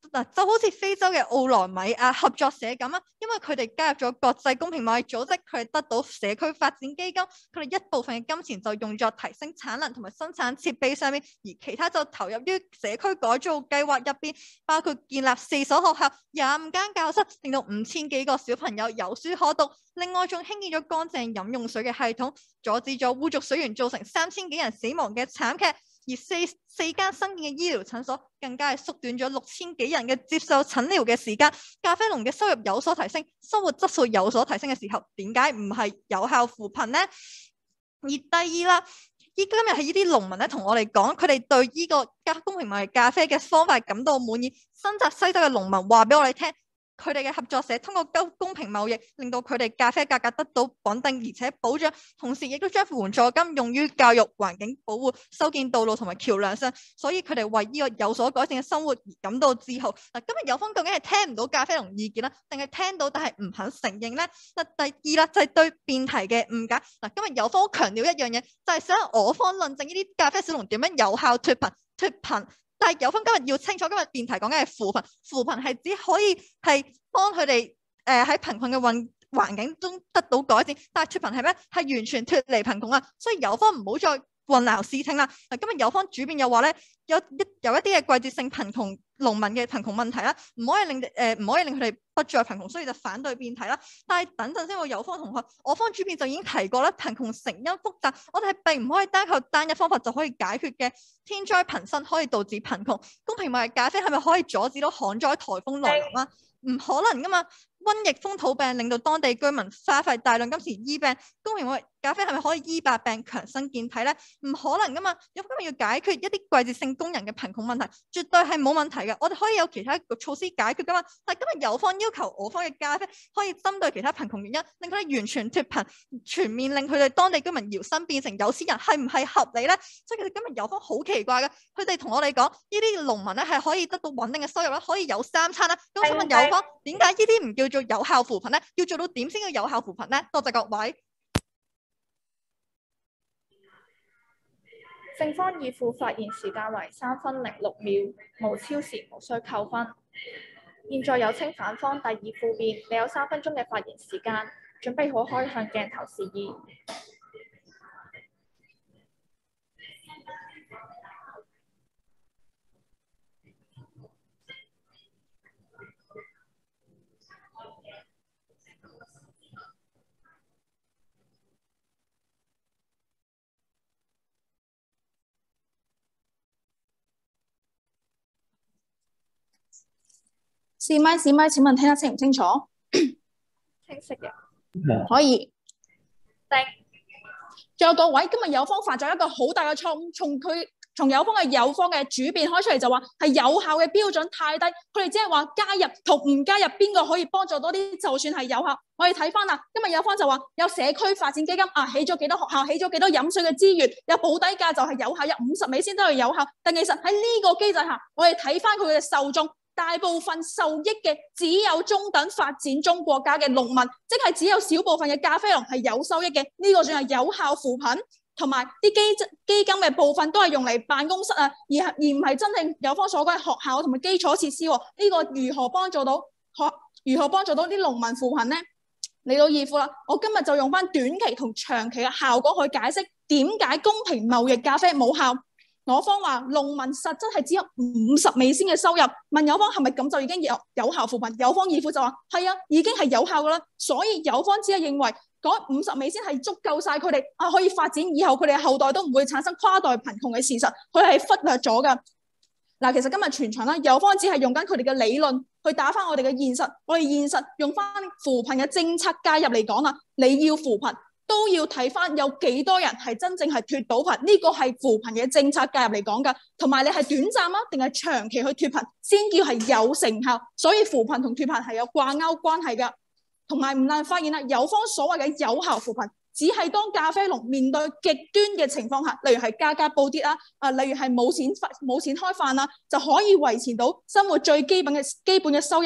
嗱，就好似非洲嘅奧羅米亞合作社咁啊，因為佢哋加入咗國際公平貿易組織，佢哋得到社區發展基金，佢哋一部分嘅金錢就用作提升產能同埋生產設備上面，而其他就投入於社區改造計劃入邊，包括建立4所學校、25間教室，令到5000幾個小朋友有書可讀。另外仲興建咗乾淨飲用水嘅系統，阻止咗污濁水源造成3000幾人死亡嘅慘劇。而四間新建嘅醫療診所更加係縮短咗6000幾人嘅接受診療嘅時間。咖啡農嘅收入有所提升，生活質素有所提升嘅時候，點解唔係有效扶貧呢？而第二啦，今日係呢啲農民咧同我哋講，佢哋對呢個公平貿易咖啡嘅方法感到滿意。新澤西州嘅農民話俾我哋聽，佢哋嘅合作社通過公平貿易，令到佢哋咖啡價格得到穩定而且保障，同時亦都將援助金用於教育、環境保護、修建道路同埋橋樑上，所以佢哋為呢個有所改善嘅生活而感到自豪。嗱，今日有方究竟係聽唔到咖啡農意見啦，定係聽到但係唔肯承認咧？第二啦，就係對辯題嘅誤解。嗱，今日有方強調一樣嘢，就係想我方論證呢啲咖啡小農點樣有效脫貧。但係有分今日要清楚，今日辯題講緊係扶貧，扶貧係只可以係幫佢哋喺貧困嘅環境中得到改善，但係脫貧係咩？係完全脫離貧窮啊！所以有方唔好再混淆視聽啦。嗱，今日有方主辯又話咧，有一啲嘅季節性貧窮農民嘅貧窮問題啦，唔可以令佢哋不再貧窮，所以就反對辯題啦。但係等陣先，我有方同學，我方主辯就已經提過啦，貧窮成因複雜，我哋係並唔可以單靠單一方法就可以解決嘅。天災頻生可以導致貧窮，公平貿易咖啡係咪可以阻止到旱災颱風來臨啊？唔可能噶嘛！瘟疫、風土病令到當地居民花費大量金錢醫病，公平貿易咖啡係咪可以醫百病、強身健體咧？唔可能噶嘛！有今日要解決一啲季節性工人嘅貧窮問題，絕對係冇問題嘅。我哋可以有其他措施解決噶嘛。但係今日有方要求我方嘅咖啡可以針對其他貧窮原因，令佢哋完全脫貧，全面令佢哋當地居民搖身變成有錢人，係唔係合理咧？所以其實今日有方好奇怪嘅，佢哋同我哋講，呢啲農民咧係可以得到穩定嘅收入啦，可以有3餐啦。咁請問有方點解呢啲唔叫做有效扶貧咧？要做到點先叫有效扶貧咧？多謝各位。 正方二副發言時間為3分06秒，無超時，無需扣分。現在有請反方第二副辯，你有3分鐘嘅發言時間，準備好可以向鏡頭示意。 試咪，請問聽得清唔清楚？ 清晰嘅。 可以。 定。 仲有各位，今日有方犯咗一個好大嘅錯誤，從有方嘅主辯開出嚟就話係有效嘅標準太低，佢哋只係話加入同唔加入邊個可以幫助多啲，就算係有效。我哋睇翻啦，今日有方就話有社區發展基金啊，起咗幾多學校，起咗幾多飲水嘅資源，有保底價就係有效，有50美仙都係有效。但其實喺呢個機制下，我哋睇翻佢嘅受眾。大部分受益嘅只有中等發展中國家嘅農民，即係只有少部分嘅咖啡農係有收益嘅，呢個算係有效扶貧，同埋啲基金嘅部分都係用嚟辦公室啊，而唔係真正有方所講嘅學校同埋基礎設施。呢個如何幫助到啲農民扶貧呢？嚟到二副啦，我今日就用翻短期同長期嘅效果去解釋點解公平貿易咖啡冇效。我方話農民實質係只有50美仙嘅收入，問有方係咪咁就已經有效扶貧？有方二副就話係啊，已經係有效噶啦，所以有方只係認為嗰50美仙係足夠晒佢哋可以發展，以後佢哋嘅後代都唔會產生跨代貧窮嘅事實，佢係忽略咗噶。嗱，其實今日全場啦，有方只係用緊佢哋嘅理論去打翻我哋嘅現實，我哋現實用翻扶貧嘅政策介入嚟講啦，你要扶貧。都要睇翻有幾多人係真正係脫到貧，呢個係扶貧嘅政策介入嚟講㗎，同埋你係短暫啊定係長期去脫貧先叫係有成效，所以扶貧同脫貧係有掛鈎關係㗎。同埋唔難發現啦，有方所謂嘅有效扶貧，只係當咖啡農面對極端嘅情況下，例如係價格暴跌例如係冇錢開飯就可以維持到生活最基本嘅收入。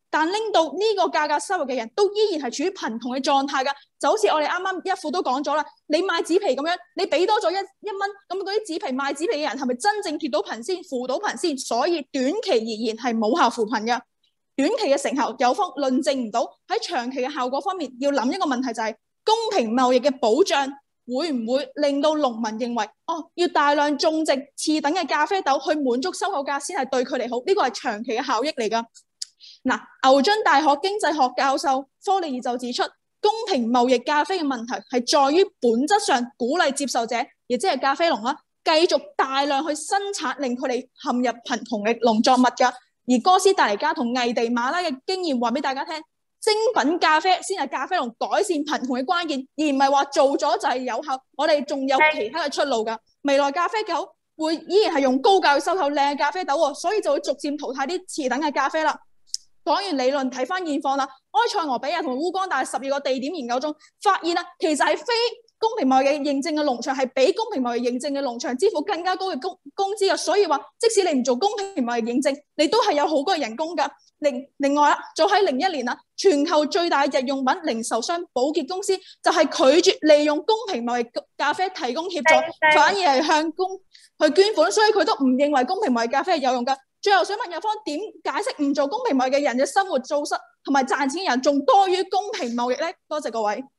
但拎到呢個價格收入嘅人都依然係處於貧窮嘅狀態㗎。就好似我哋啱啱一副都講咗啦，你買紙皮咁樣，你俾多咗一蚊，咁嗰啲紙皮賣紙皮嘅人係咪真正脫到貧先、扶到貧先？所以短期而言係冇效扶貧嘅。短期嘅成效有方論證唔到，喺長期嘅效果方面要諗一個問題就係公平貿易嘅保障會唔會令到農民認為要大量種植次等嘅咖啡豆去滿足收購價先係對佢哋好？呢個係長期嘅效益嚟㗎。牛津大學經濟學教授科利爾就指出，公平貿易咖啡嘅問題係在於本質上鼓勵接受者，亦即係咖啡農啦，繼續大量去生產，令佢哋陷入貧窮嘅農作物㗎。而哥斯達黎加同危地馬拉嘅經驗話俾大家聽，精品咖啡先係咖啡農改善貧窮嘅關鍵，而唔係話做咗就係有效。我哋仲有其他嘅出路㗎。未來咖啡狗會依然係用高價去收購靚嘅咖啡豆喎，所以就會逐漸淘汰啲次等嘅咖啡啦。講完理論，睇翻現況啦。埃塞俄比亞同烏干達12個地點研究中發現啦，其實係非公平貿易認證嘅農場係比公平貿易認證嘅農場支付更加高嘅工資嘅，所以話即使你唔做公平貿易認證，你都係有好高嘅人工㗎。另外啦，早喺01年啦，全球最大日用品零售商寶潔公司就係拒絕利用公平貿易咖啡提供協助，反而係向公去捐款，所以佢都唔認為公平貿易咖啡係有用㗎。最後想問有方點解釋唔做公平貿易嘅人嘅生活做失同埋賺錢嘅人仲多於公平貿易呢？多謝各位。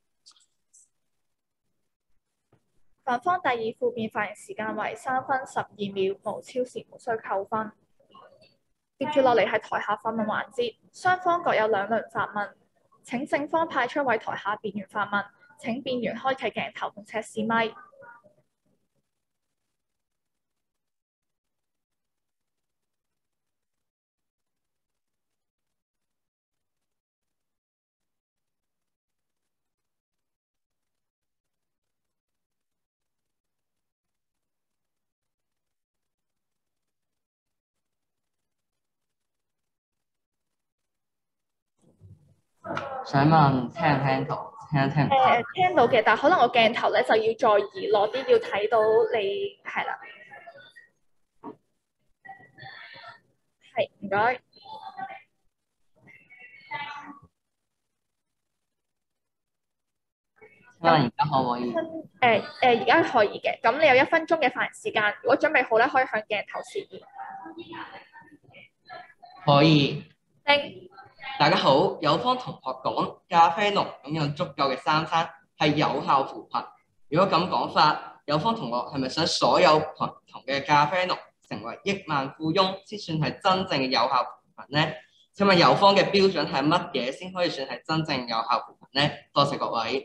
反方第二副辯發言時間為3分12秒，無超時無需扣分。接住落嚟係台下發問環節，雙方各有2輪發問。請正方派出位台下辯員發問，請辯員開啟鏡頭並且試咪。 想問聽唔聽到？聽唔到？ 聽到嘅，但可能我鏡頭咧就要再移落啲，要睇到你係啦。係，唔該。 請問而家可唔可以？ 而家可以嘅。咁你有1分鐘嘅發言時間，如果準備好咧，可以向鏡頭示意。 可以。 大家好，有方同學講咖啡農擁有足夠嘅三餐係有效扶貧。如果咁講法，有方同學係咪想所有貧窮嘅咖啡農成為億萬富翁先算係真正嘅有效扶貧呢？請問有方嘅標準係乜嘢先可以算係真正有效扶貧呢？多謝各位。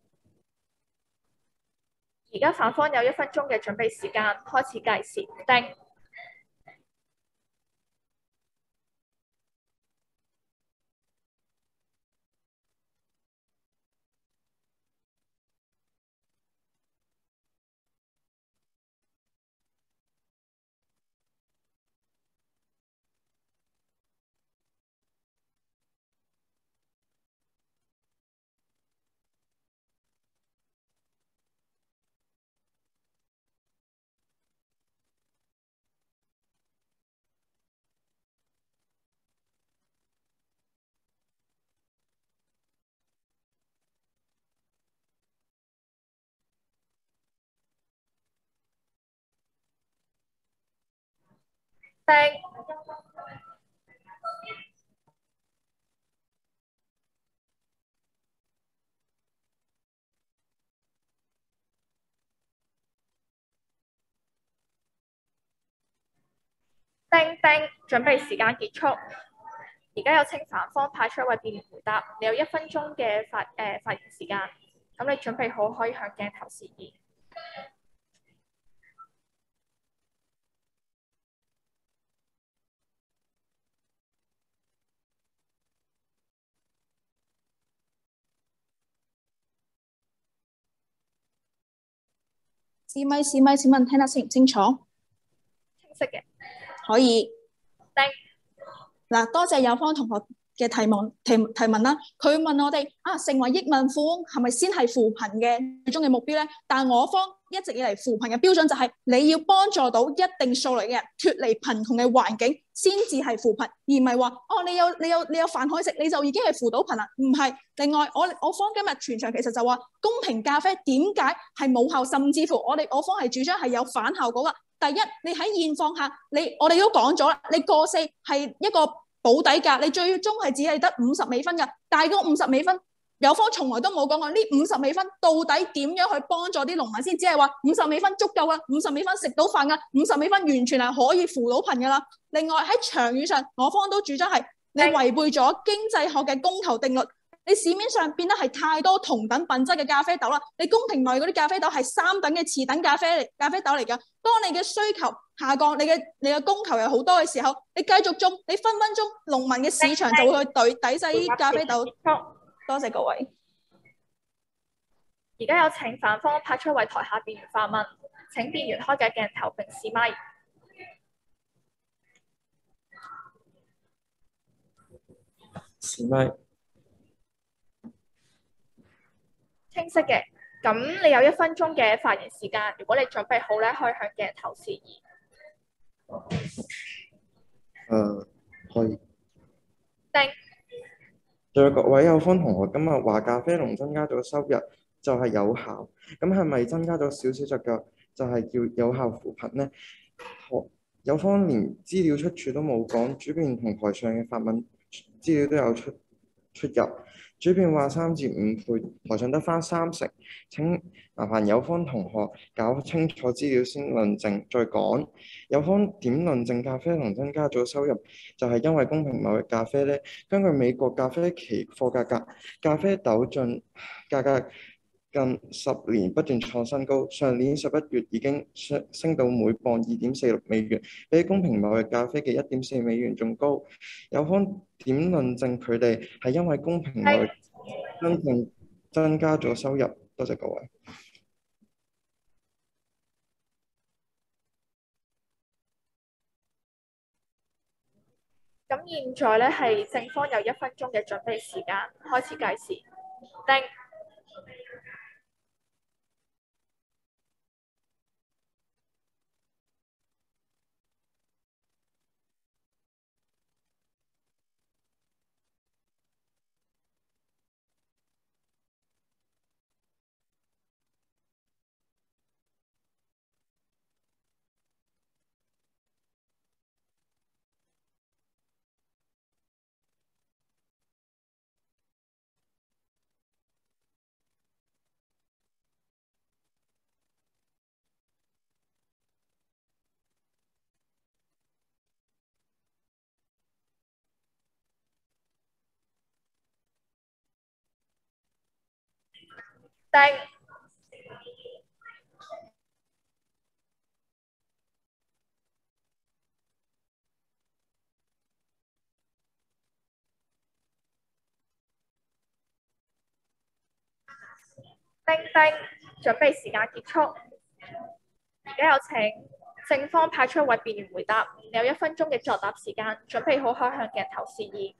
而家反方有1分鐘嘅準備時間，開始計時。叮。準備時間結束。而家有請反方派出一位辯員回答。你有1分鐘嘅發言時間。咁你準備好可以向鏡頭示意。 試咪，請問聽得清唔清楚？ 清晰嘅。 可以。多謝有方同學嘅提問啦。佢問我哋成為億萬富翁係咪先係扶貧嘅最終嘅目標咧？但我方一直以嚟扶貧嘅標準就係你要幫助到一定數量嘅人脫離貧窮嘅環境，先至係扶貧，而唔係話你有飯可以食你就已經係扶到貧啦。唔係。另外我方今日全場其實就話公平咖啡點解係冇效，甚至乎我方係主張係有反效果㗎。第一，你喺現況下，我哋都講咗啦，你過4係一個保底價，你最終係只係得50美分㗎，但係嗰50美分。有方從來都冇講過呢50美分到底點樣去幫助啲農民先，只係話50美分足夠啦，50美分食到飯㗎，50美分完全係可以扶到貧㗎啦。另外喺長遠上，我方都主張係你違背咗經濟學嘅供求定律，你市面上變得係太多同等品質嘅咖啡豆啦。你公平貿易嗰啲咖啡豆係3等嘅次等咖啡豆嚟㗎。當你嘅需求下降，你嘅供求又好多嘅時候，你繼續種，你分分鐘農民嘅市場就會去抵制啲咖啡豆。多謝各位。 而家有請反方派出為台下辯員發問，請辯員開嘅鏡頭並試咪。 試咪。 清晰嘅，咁你有1分鐘嘅發言時間，如果你準備好咧，可以向鏡頭示意。 可以。 定。 在各位有方同學今日話咖啡農增加咗收入就係有效，咁係咪增加咗少少隻腳就係叫有效扶貧呢？有方連資料出處都冇講，主辯同台上嘅發問資料都有出入。主辯話3至5倍，台上得返30，請麻煩有方同學搞清楚資料先論證，再講。有方點論證咖啡農增加咗收入，就係因為公平貿易咖啡呢？根據美國咖啡期貨價格，咖啡豆價格近10年不斷創新高，上年11月已經升到每磅2.46美元，比公平貿易咖啡嘅1.4美元仲高。有方點論證佢哋係因為公平貿易真正增加咗收入？多謝各位。 咁現在咧係正方有1分鐘嘅準備時間，開始計時。定。定。準備時間結束。而家有請正方派出為辯員回答，你有1分鐘嘅作答時間，準備好開向鏡頭示意。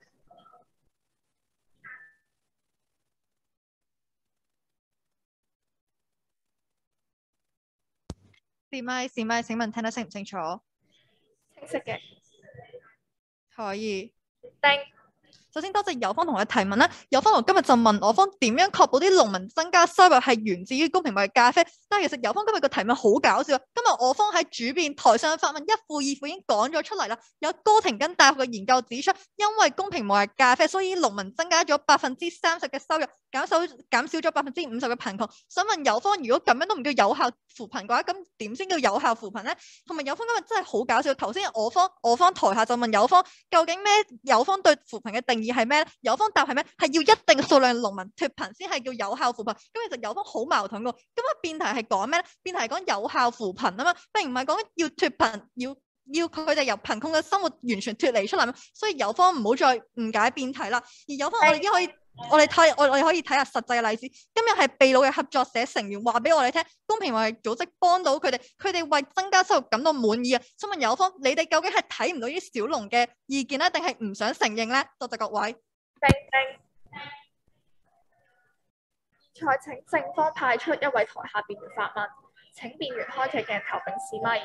試咪，請問聽得清唔清楚？ 清晰嘅。 可以。 定。 首先多謝有方同學提問啦。有方同學今日就問我方點樣確保啲農民增加收入係源自於公平貿易咖啡，但係其實有方今日個提問好搞笑。今日我方喺主辯台上嘅發問一副二副已經講咗出嚟啦。有哥廷根大學嘅研究指出，因為公平貿易咖啡，所以農民增加咗30%嘅收入，減少咗50%嘅貧窮。想問有方，如果咁樣都唔叫有效扶貧嘅話，咁點先叫有效扶貧咧？同埋有方今日真係好搞笑。頭先我方台下就問有方究竟咩？有方對扶貧嘅定義係咩咧？有方答係咩？係要一定數量農民脫貧先係叫有效扶貧。咁其實有方好矛盾㗎。咁啊辯題係講咩咧？辯題係講有效扶貧啊嘛，並唔係講要脫貧，要佢哋由貧窮嘅生活完全脫離出嚟。所以有方唔好再誤解辯題啦。而有方我哋已經可以。我哋可以睇下實際嘅例子。今日係秘魯嘅合作社成員話俾我哋聽，公平貿易組織幫到佢哋，佢哋為增加收入感到滿意啊！請問有方，你哋究竟係睇唔到啲小農嘅意見咧，定係唔想承認咧？多謝各位。 再請正方派出一位台下辯員發問， 請辯員開啟鏡頭並試咪。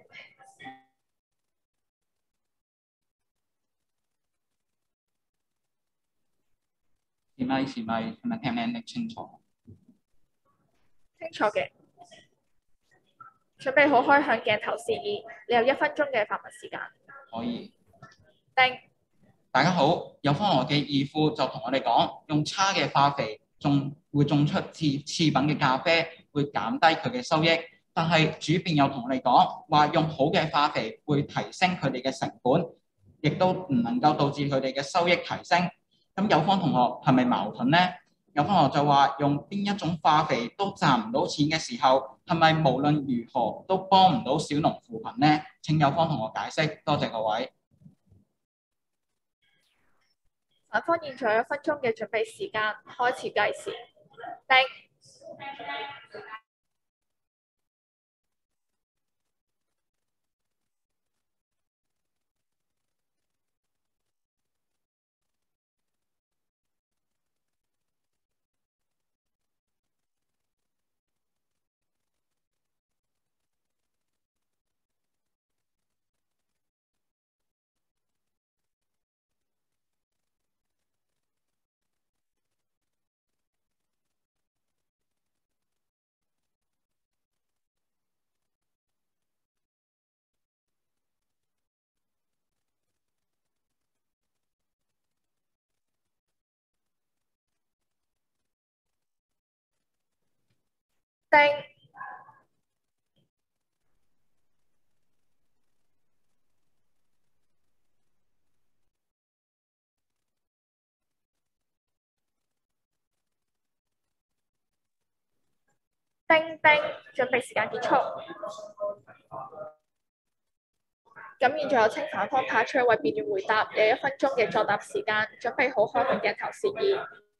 試咪，係咪聽唔聽得清楚？ 清楚嘅。準備好開向鏡頭示意，你有1分鐘嘅發問時間。 可以。 叮。 大家好，有方我嘅義父就同我哋講，用差嘅化肥會種出次品嘅咖啡，會減低佢嘅收益。但係主辯又同我哋講，話用好嘅化肥會提升佢哋嘅成本，亦都唔能夠導致佢哋嘅收益提升。咁有方同學係咪矛盾呢？有方學就話用邊一種化肥都賺唔到錢嘅時候，係咪無論如何都幫唔到小農扶貧呢？請有方同學解釋，多謝各位。 反方現在有1分鐘嘅準備時間，開始計時。叮。叮。叮叮，準備時間結束。咁現在有請反方派出一位辯員回答，有1分鐘嘅作答時間，準備好開向鏡頭示意。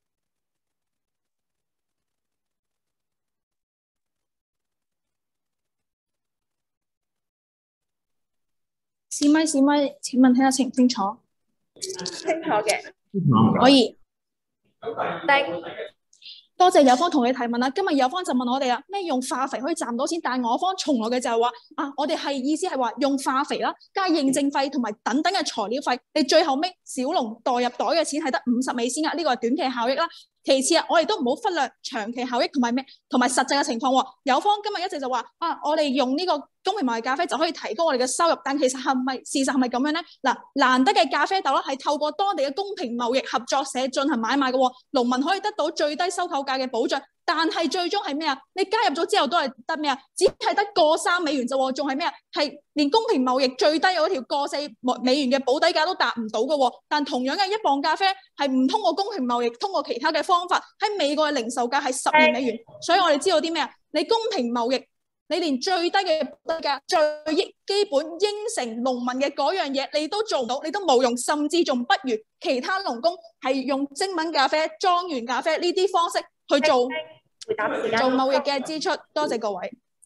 試咪，請問聽得清唔清楚？ 清楚嘅。 可以。 叮。 多謝有方同你提問啦。今日有方就問我哋啦，咩用化肥可以賺到錢？但係我方從來嘅就係話我哋係意思係話用化肥啦，加認證費同埋等等嘅材料費，你最後尾小農代入袋嘅錢係得50美先啊！呢個係短期效益啦。其次我哋都唔好忽略長期效益同埋實際嘅情況喎。有方今日一直就話我哋用呢個公平貿易咖啡就可以提高我哋嘅收入，但其實事實係咪咁樣咧？嗱，難得嘅咖啡豆啦，係透過當地嘅公平貿易合作社進行買賣嘅喎，農民可以得到最低收購價嘅保障。但係最終係咩啊？你加入咗之後都係得咩啊？只係得個3美元啫喎，仲係咩啊？係連公平貿易最低嗰條個4美元嘅保底價都達唔到嘅喎。但同樣嘅1磅咖啡係唔通過公平貿易，通過其他嘅方法喺美國嘅零售價係12美元。所以我哋知道啲咩啊？你公平貿易，你連最低嘅保底價、最基本應承農民嘅嗰樣嘢你都做唔到，你都冇用，甚至仲不如其他農工係用精品咖啡、莊園咖啡呢啲方式去做貿易嘅支出。多謝各位。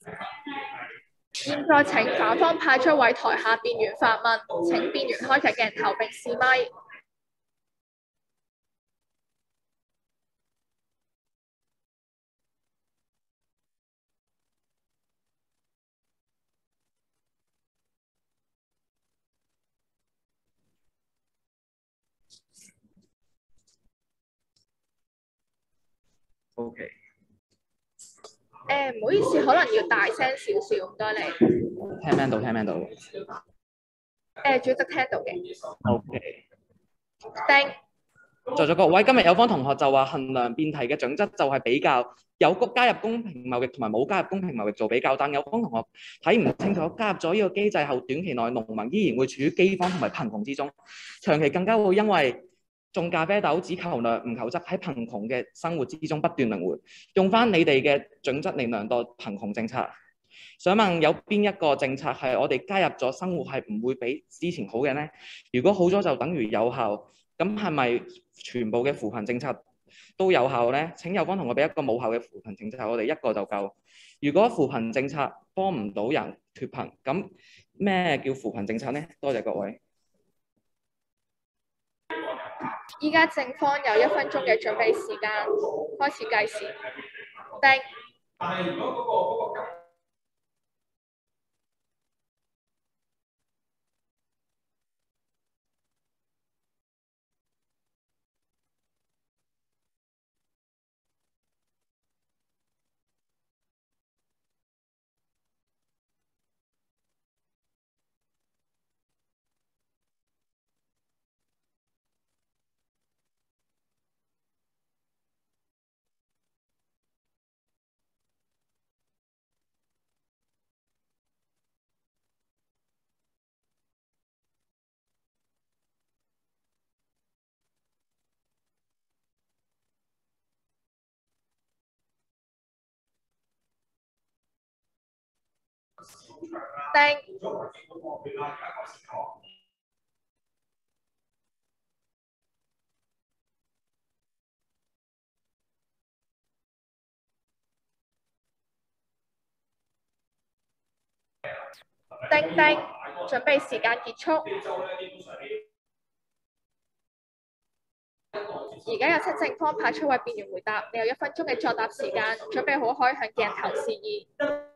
現在請反方派出一位台下辯員發問，請辯員開啟鏡頭並試咪。 OK。 唔好意思，可能要大聲少少，唔該你。 聽唔聽到？ 主席聽到嘅。 OK。 叮。 在座各位，今日有方同學就話衡量辯題嘅準則就係比較有加入公平貿易同埋冇加入公平貿易做比較，但有方同學睇唔清楚，加入咗呢個機制後，短期內農民依然會處於饑荒同埋貧窮之中，長期更加會因為種咖啡豆只求量唔求質，喺貧窮嘅生活之中不斷輪迴。用翻你哋嘅準則嚟量度貧窮政策，想問有邊一個政策係我哋加入咗生活係唔會比之前好嘅呢？如果好咗就等於有效，咁係咪全部嘅扶貧政策都有效呢？請有方同學俾一個冇效嘅扶貧政策，我哋1個就夠。如果扶貧政策幫唔到人脫貧，咁咩叫扶貧政策呢？多謝各位。 依家正方有1分鐘嘅準備時間，開始計時。叮。 丁。丁丁，準備時間結束。而家有七正方派出位辯員回答，你有1分鐘嘅作答時間，準備好可以向鏡頭示意。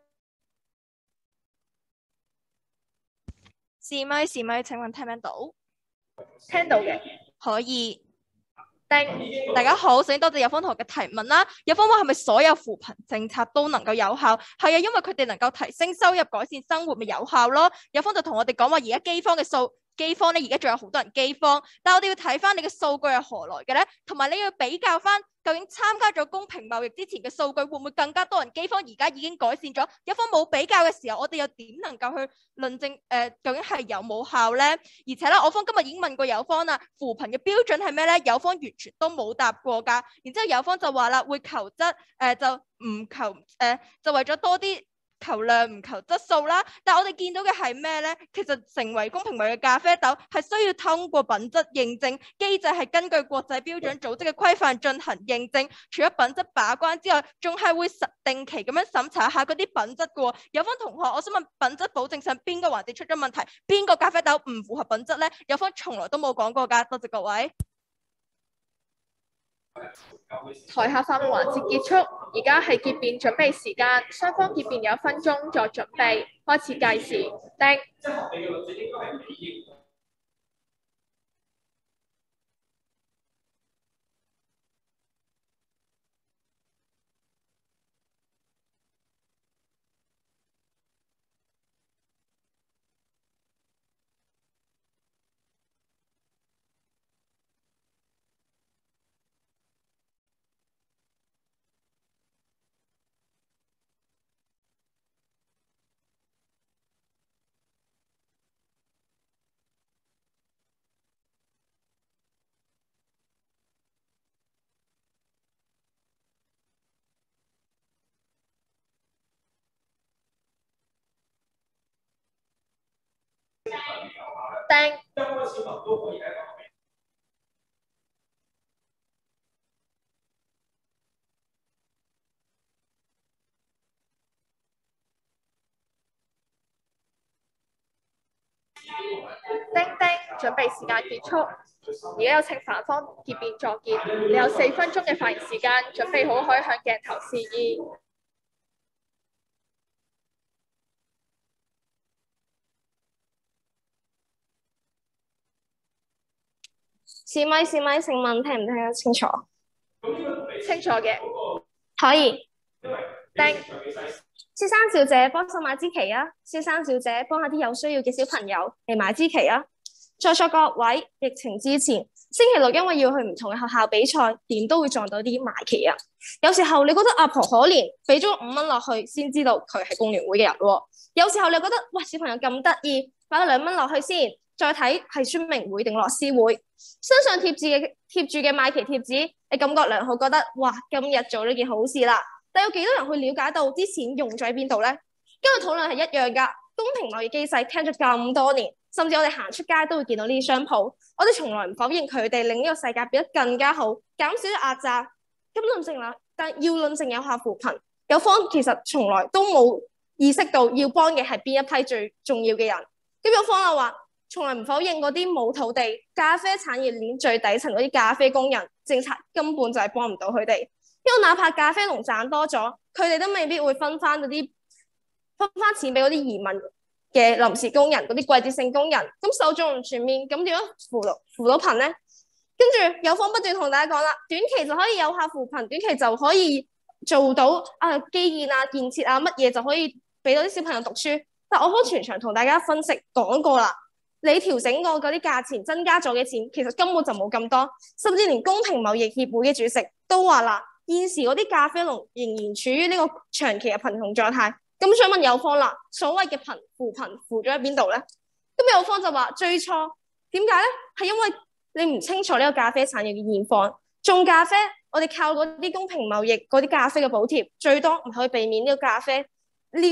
試咪，請問聽唔聽到？ 聽到嘅。 可以。 丁。 大家好，首先多謝有方同學嘅提問啦。有方話係咪所有扶貧政策都能夠有效？係啊，因為佢哋能夠提升收入、改善生活，咪有效咯。有方就同我哋講話，而家饑荒咧，而家仲有好多人饑荒，但係我哋要睇翻你嘅數據係何來嘅咧，同埋你要比較翻究竟參加咗公平貿易之前嘅數據會唔會更加多人饑荒，而家已經改善咗。有方冇比較嘅時候，我哋又點能夠去論證究竟係有冇效咧？而且咧，我方今日已經問過有方啦，扶貧嘅標準係咩咧？有方完全都冇答過㗎。然之後有方就話啦，會求質就唔求就為咗多啲。求量唔求質素啦，但係我哋見到嘅係咩咧？其實成為公平貿易嘅咖啡豆係需要通過品質認證機制，係根據國際標準組織嘅規範進行認證。除咗品質把關之外，仲係會定期咁樣審查下嗰啲品質嘅喎。有方同學，我想問品質保證上邊個環節出咗問題？邊個咖啡豆唔符合品質咧？有方從來都冇講過㗎。多謝各位。 台下發問環節結束，而家係結辯準備時間，雙方結辯有1分鐘作準備，開始計時。丁。丁。丁丁，準備時間結束，而家有請反方結辯作結，你有4分鐘嘅發言時間，準備好可以向鏡頭示意。 試咪，請問聽唔聽得清楚？ 清楚嘅。 可以。 丁。 先生小姐幫手買支旗啊！先生小姐幫下啲有需要嘅小朋友嚟買支旗啊！在座各位，疫情之前星期六因為要去唔同嘅學校比賽，點都會撞到啲賣旗啊！有時候你覺得阿婆可憐，俾咗5蚊落去先知道佢係工聯會嘅人喎。有時候你覺得哇，小朋友咁得意，擺咗2蚊落去先，再睇係宣明會定樂施會。身上貼住嘅賣旗貼紙，你感覺良好，覺得哇，今日做咗件好事啦！但有幾多人去了解到啲錢用咗喺邊度咧？今日討論係一樣㗎。公平貿易機制聽咗咁多年，甚至我哋行出街都會見到呢啲商鋪。我哋從來唔否認佢哋令呢個世界變得更加好，減少咗壓榨。咁論證啦，但要論證有效扶貧，有方其實從來都冇意識到要幫嘅係邊一批最重要嘅人。咁有方又話，從來唔否認嗰啲冇土地、咖啡產業鏈最底層嗰啲咖啡工人，政策根本就係幫唔到佢哋。因為哪怕咖啡農賺多咗，佢哋都未必會分翻錢俾嗰啲移民嘅臨時工人、嗰啲季節性工人。咁受眾唔全面，咁點樣扶到貧咧？跟住有方不斷同大家講啦，短期就可以有效扶貧，短期就可以做到基建啊、建設啊乜嘢就可以俾到啲小朋友讀書。但我方全場同大家分析講過啦，你調整過嗰啲價錢增加咗嘅錢，其實根本就冇咁多，甚至連公平貿易協會嘅主席都話啦。現時嗰啲咖啡農仍然處於呢個長期嘅貧窮狀態，咁想問有方啦，所謂嘅扶貧扶咗喺邊度咧？咁有方就話最初點解咧？係因為你唔清楚呢個咖啡產業嘅現況，種咖啡我哋靠嗰啲公平貿易嗰啲咖啡嘅補貼，最多唔可以避免呢個咖啡呢個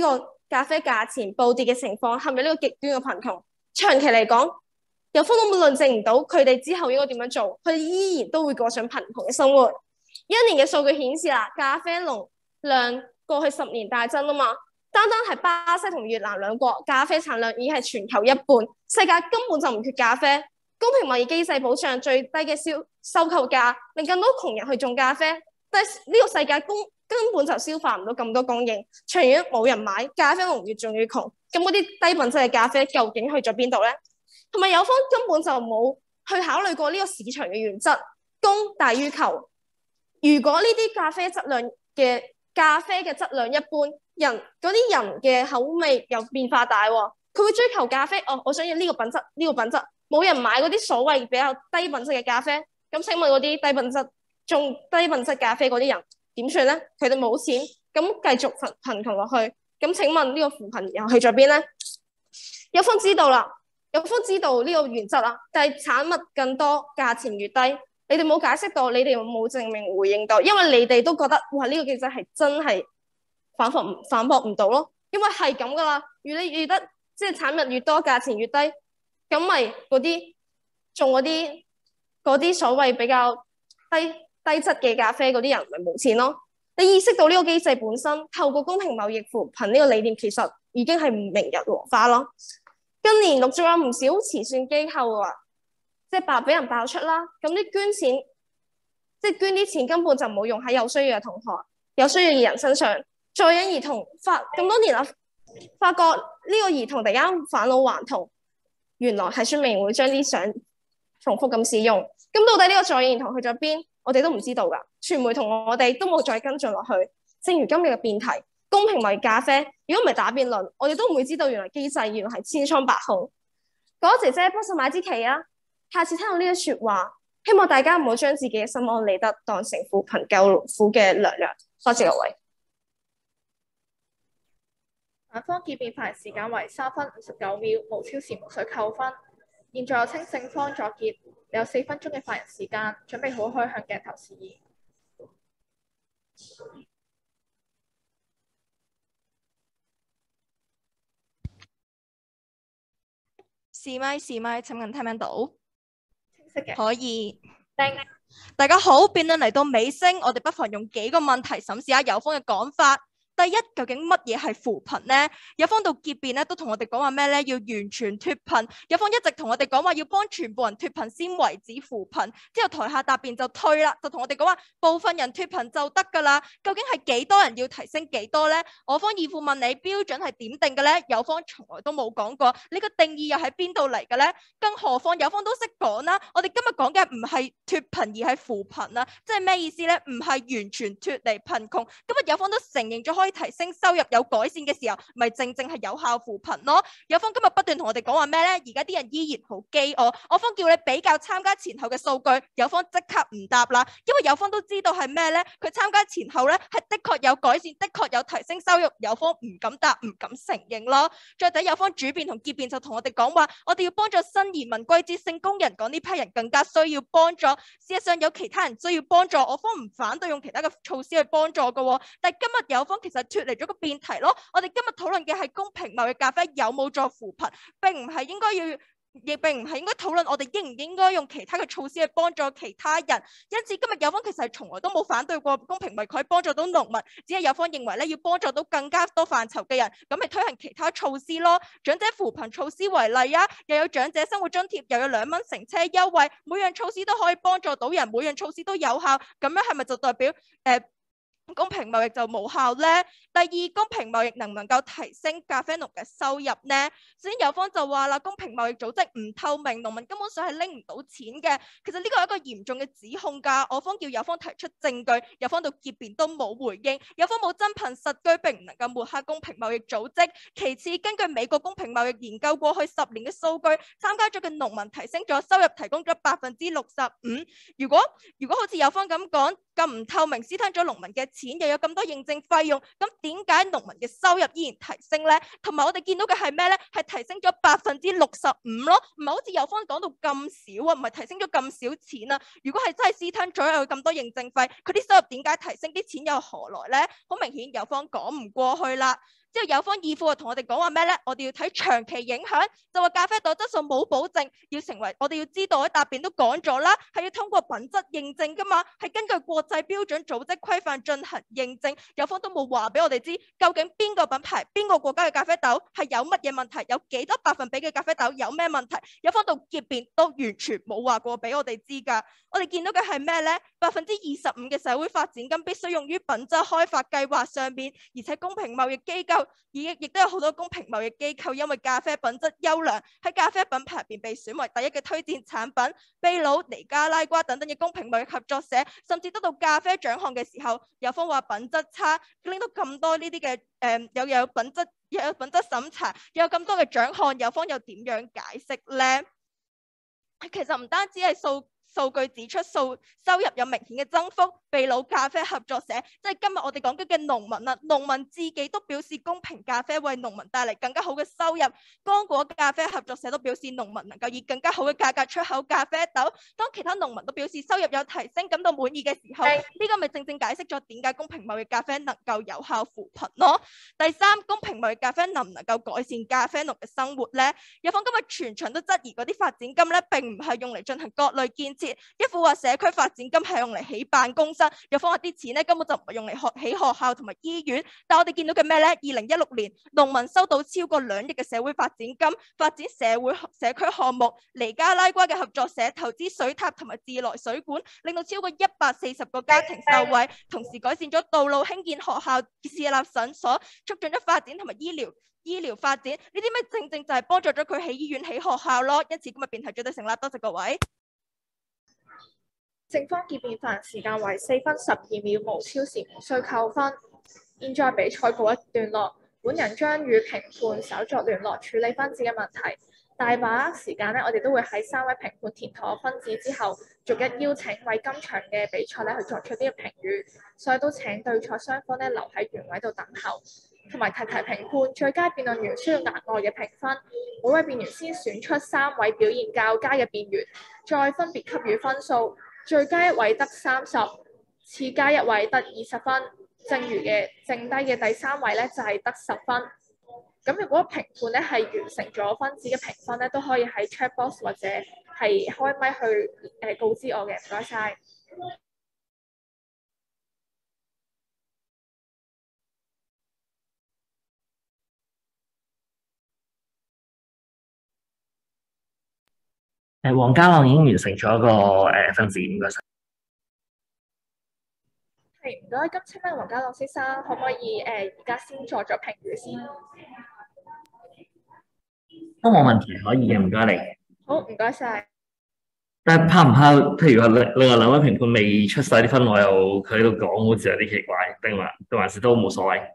咖啡價錢暴跌嘅情況，陷入呢個極端嘅貧窮。長期嚟講，有方都論證唔到佢哋之後應該點樣做，佢哋依然都會過上貧窮嘅生活。一年嘅數據顯示啦，咖啡農量過去10年大增啊嘛，單係巴西同越南兩國咖啡產量已經係全球一半，世界根本就唔缺咖啡。公平貿易機制保障最低嘅收購價，令更多窮人去種咖啡，但係呢個世界根本就消化唔到咁多供應，長遠冇人買，咖啡農越種越窮，咁嗰啲低品質嘅咖啡究竟去咗邊度咧？同埋有方根本就冇去考慮過呢個市場嘅原則，供大於求。如果呢啲咖啡嘅質量一般，嗰啲人嘅口味又變化大喎，佢會追求咖啡，我想要呢個品質，呢個品質，冇人買嗰啲所謂比較低品質嘅咖啡。咁請問嗰啲種低品質咖啡嗰啲人點算咧？佢哋冇錢，咁繼續貧窮落去。咁請問呢個扶貧又去咗邊咧？有方知道啦，有方知道呢個原則啦，但係產物更多，價錢越低。你哋冇解釋到，你哋冇正面回應到，因為你哋都覺得哇呢個機制係真係反駁唔到咯，因為係咁噶啦，你越得即係產物越多，價錢越低，咁咪嗰啲種嗰啲所謂比較低質嘅咖啡嗰啲人咪冇錢咯。你意識到呢個機制本身透過公平貿易扶貧呢個理念，其實已經係明日黃花咯。近年陸續有唔少慈善機構啊，即係俾人爆出啦，咁啲捐錢，即係捐啲錢根本就冇用喺有需要嘅同學、有需要嘅人身上，再引兒童咁多年啦，發覺呢個兒童突然間返老還童，原來係宣明會將啲相重複咁使用，咁到底呢個在野兒童去咗邊？我哋都唔知道㗎，傳媒同我哋都冇再跟進落去。正如今日嘅辯題，公平貿易咖啡，如果唔係打辯論，我哋都唔會知道原來機制原來係千瘡百孔。嗰個姐姐幫手買支旗啊！下次聽到呢啲説話，希望大家唔好將自己嘅心安理得當成扶貧救勞苦嘅良藥。多謝各位。 反方結辯發言時間為3分59秒，無超時無需扣分。現在有請勝方作結，你有4分鐘嘅發言時間，準備好可以向鏡頭示意。 試咪，請問聽唔聽到？ 清晰嘅。 可以。 叮。 大家好，辯論嚟到尾聲，我哋不妨用幾個問題審視下有方嘅講法。第一，究竟乜嘢係扶貧呢？有方到結辯咧，都同我哋講話咩咧？要完全脫貧。有方一直同我哋講話要幫全部人脫貧先為止扶貧。之後台下答辯就退啦，就同我哋講話部分人脫貧就得㗎啦。究竟係幾多人要提升幾多咧？我方義父問你標準係點定嘅咧？有方從來都冇講過，呢個定義又喺邊度嚟嘅咧？更何況有方都識講啦。我哋今日講嘅唔係脫貧而係扶貧啊，即係咩意思咧？唔係完全脫離貧窮。今日有方都承認咗可以提升收入有改善嘅時候，咪正係有效扶貧咯。有方今日不斷同我哋講話咩咧？而家啲人依然好飢餓，我方叫你比較參加前後嘅數據，有方即刻唔答啦，因為有方都知道係咩咧？佢參加前後咧係的確有改善，的確有提升收入，有方唔敢答，唔敢承認咯。再睇有方主辯同結辯就同我哋講話，我哋要幫助新移民、季節性工人，講呢批人更加需要幫助。事實上有其他人需要幫助，我方唔反對用其他嘅措施去幫助嘅，但係今日有方其實脫離咗個辯題咯，我哋今日討論嘅係公平貿易咖啡有冇助扶貧，並唔係應該討論我哋應唔應該用其他嘅措施去幫助其他人。因此今日有方其實係從來都冇反對過公平貿易可以幫助到農民，只係有方認為咧要幫助到更加多範疇嘅人，咁咪推行其他措施咯。長者扶貧措施為例啊，又有長者生活津貼，又有2蚊乘車優惠，每樣措施都可以幫助到人，每樣措施都有效，咁樣係咪就代表公平貿易就無效咧？第二，公平貿易能唔能夠提升咖啡農嘅收入呢？首先有方就話啦，公平貿易組織唔透明，農民根本上係拎唔到錢嘅。其實呢個係一個嚴重嘅指控㗎。我方叫有方提出證據，有方到結辯都冇回應，有方冇真憑實據，並唔能夠抹黑公平貿易組織。其次，根據美國公平貿易研究過去10年嘅數據，參加咗嘅農民提升咗收入，提供咗65%。如果好似有方咁講，咁唔透明，私吞咗農民嘅錢，又有咁多認證費用，咁點解農民嘅收入依然提升咧？同埋我哋見到嘅係咩咧？係提升咗65%咯，唔係好似有方講到咁少啊，唔係提升咗咁少錢啊。如果係真係私吞咗有咁多認證費，佢啲收入點解提升？啲錢又何來咧？好明顯有方講唔過去啦。 之後有方義父就同我哋講話咩咧？我哋要睇長期影響，就話咖啡豆質素冇保證，要成為我哋要知道喺答辯都講咗啦，係要通過品質認證噶嘛，係根據國際標準組織規範進行認證。有方都冇話俾我哋知究竟邊個品牌、邊個國家嘅咖啡豆係有乜嘢問題，有幾多百分比嘅咖啡豆有咩問題，有方到結辯都完全冇話過俾我哋知㗎。我哋見到嘅係咩咧？25%嘅社會發展金必須用於品質開發計劃上邊，而且公平貿易機構亦都有好多公平貿易機構因為咖啡品質優良喺咖啡品牌入邊被選為第一嘅推薦產品。秘魯、尼加拉瓜等等嘅公平貿易合作社，甚至得到咖啡獎項嘅時候，有方話品質差，拎到咁多呢啲嘅又有品質審查，又有咁多嘅獎項，有方又點樣解釋咧？其實唔單止係數據指出收入有明顯嘅增幅，秘魯咖啡合作社即係今日我哋講緊嘅農民啦，農民自己都表示公平咖啡為農民帶嚟更加好嘅收入。剛果咖啡合作社都表示農民能夠以更加好嘅價格出口咖啡豆。當其他農民都表示收入有提升，感到滿意嘅時候，呢個咪正正解釋咗點解公平貿易咖啡能夠有效扶貧咯。第三，公平貿易咖啡能唔能夠改善咖啡農嘅生活咧？有方今日全場都質疑嗰啲發展金咧並唔係用嚟進行各類建設。一副話社區發展金係用嚟起辦公室，有方話啲錢咧根本就唔係用嚟起學校同埋醫院。但我哋見到嘅咩咧？2016年農民收到超過2億嘅社會發展金，發展社區項目。尼加拉瓜嘅合作社投資水塔同埋自來水管，令到超過140個家庭受惠，同時改善咗道路、興建學校、設立診所，促進咗發展同埋醫療發展。呢啲咩正正就係幫助咗佢起醫院、起學校咯。因此今日辯題絕對成立，多謝各位。 正方結辯發言時間為4分12秒，無超時無需扣分。現在比賽告一段落，本人將與評判稍作聯絡處理分子嘅問題。大把時間咧，我哋都會喺3位評判填妥分子之後，逐一邀請為今場嘅比賽咧去作出呢個評語，所以都請對賽雙方咧留喺原位度等候。同埋提評判，最佳辯論員需要額外嘅評分，每位辯員先選出3位表現較佳嘅辯員，再分別給予分數。最佳一位得30，次佳一位得20分，剩低嘅第3位咧就係得10分。咁如果評判咧係完成咗分子嘅評分咧，都可以喺 chat box 或者係開咪去告知我嘅，唔該晒。 黃家朗已經完成咗一個分子，唔該晒。 係，唔該，咁請問黃家朗先生可唔可以而家先作咗評語先？ 都冇問題，可以嘅，唔該你。 好，唔該晒。 但係怕唔怕？譬如話另外2位評判未出晒啲分，我又佢喺度講，好似有啲奇怪，定還是都冇所謂？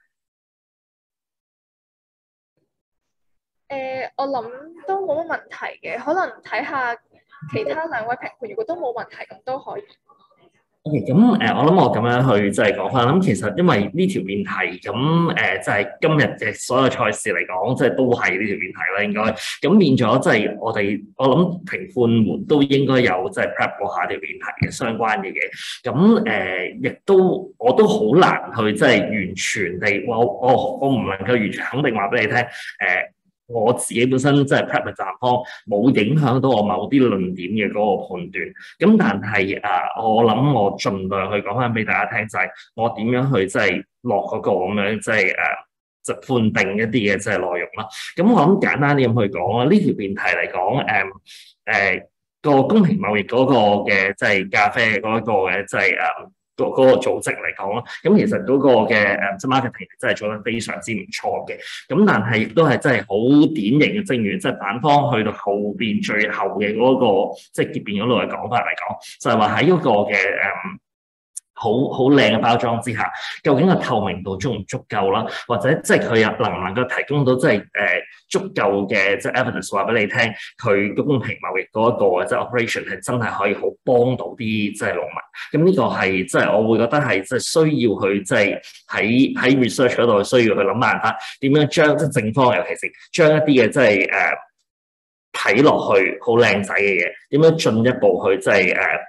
我諗都冇乜問題嘅，可能睇下其他2位評判，如果都冇問題，咁都可以。 OK， 咁我諗我咁樣去即係講翻，咁其實因為呢條辯題，咁即係今日嘅所有賽事嚟講，即係都係呢條辯題啦，應該咁變咗，即係我諗評判們都應該有即係 prep 過下條辯題嘅相關嘅嘢，咁亦都我都好難去即係完全地，我唔能夠完全肯定話俾你聽，我自己本身即係 prep 嘅站方冇影響到我某啲論點嘅嗰個判斷，咁但係我諗我盡量去講翻俾大家聽，就係我點樣去即係落嗰個咁樣即係就判定一啲嘅即係內容啦。咁我諗簡單啲咁去講啦，呢條辯題嚟講，個公平貿易嗰個嘅即係咖啡嗰一個嘅即係嗰個組織嚟講咯，咁其實嗰個嘅marketing 真係做得非常之唔錯嘅，咁但係亦都係真係好典型嘅，正如即係反方去到後邊最後嘅嗰個即係結辯嗰度嘅講法嚟講，就係話喺嗰個嘅好靚嘅包裝之下，究竟個透明度足唔足夠啦？或者即係佢又能唔能夠提供到即係足夠嘅即係 evidence 話俾你聽，佢公平貿易嗰一個即係 operation 係真係可以好幫到啲即係農民。咁呢個係即係我會覺得係即係需要去即係喺 research 嗰度需要去諗辦法，點樣將即係正方尤其是將一啲嘅即係睇落去好靚仔嘅嘢，點樣進一步去即係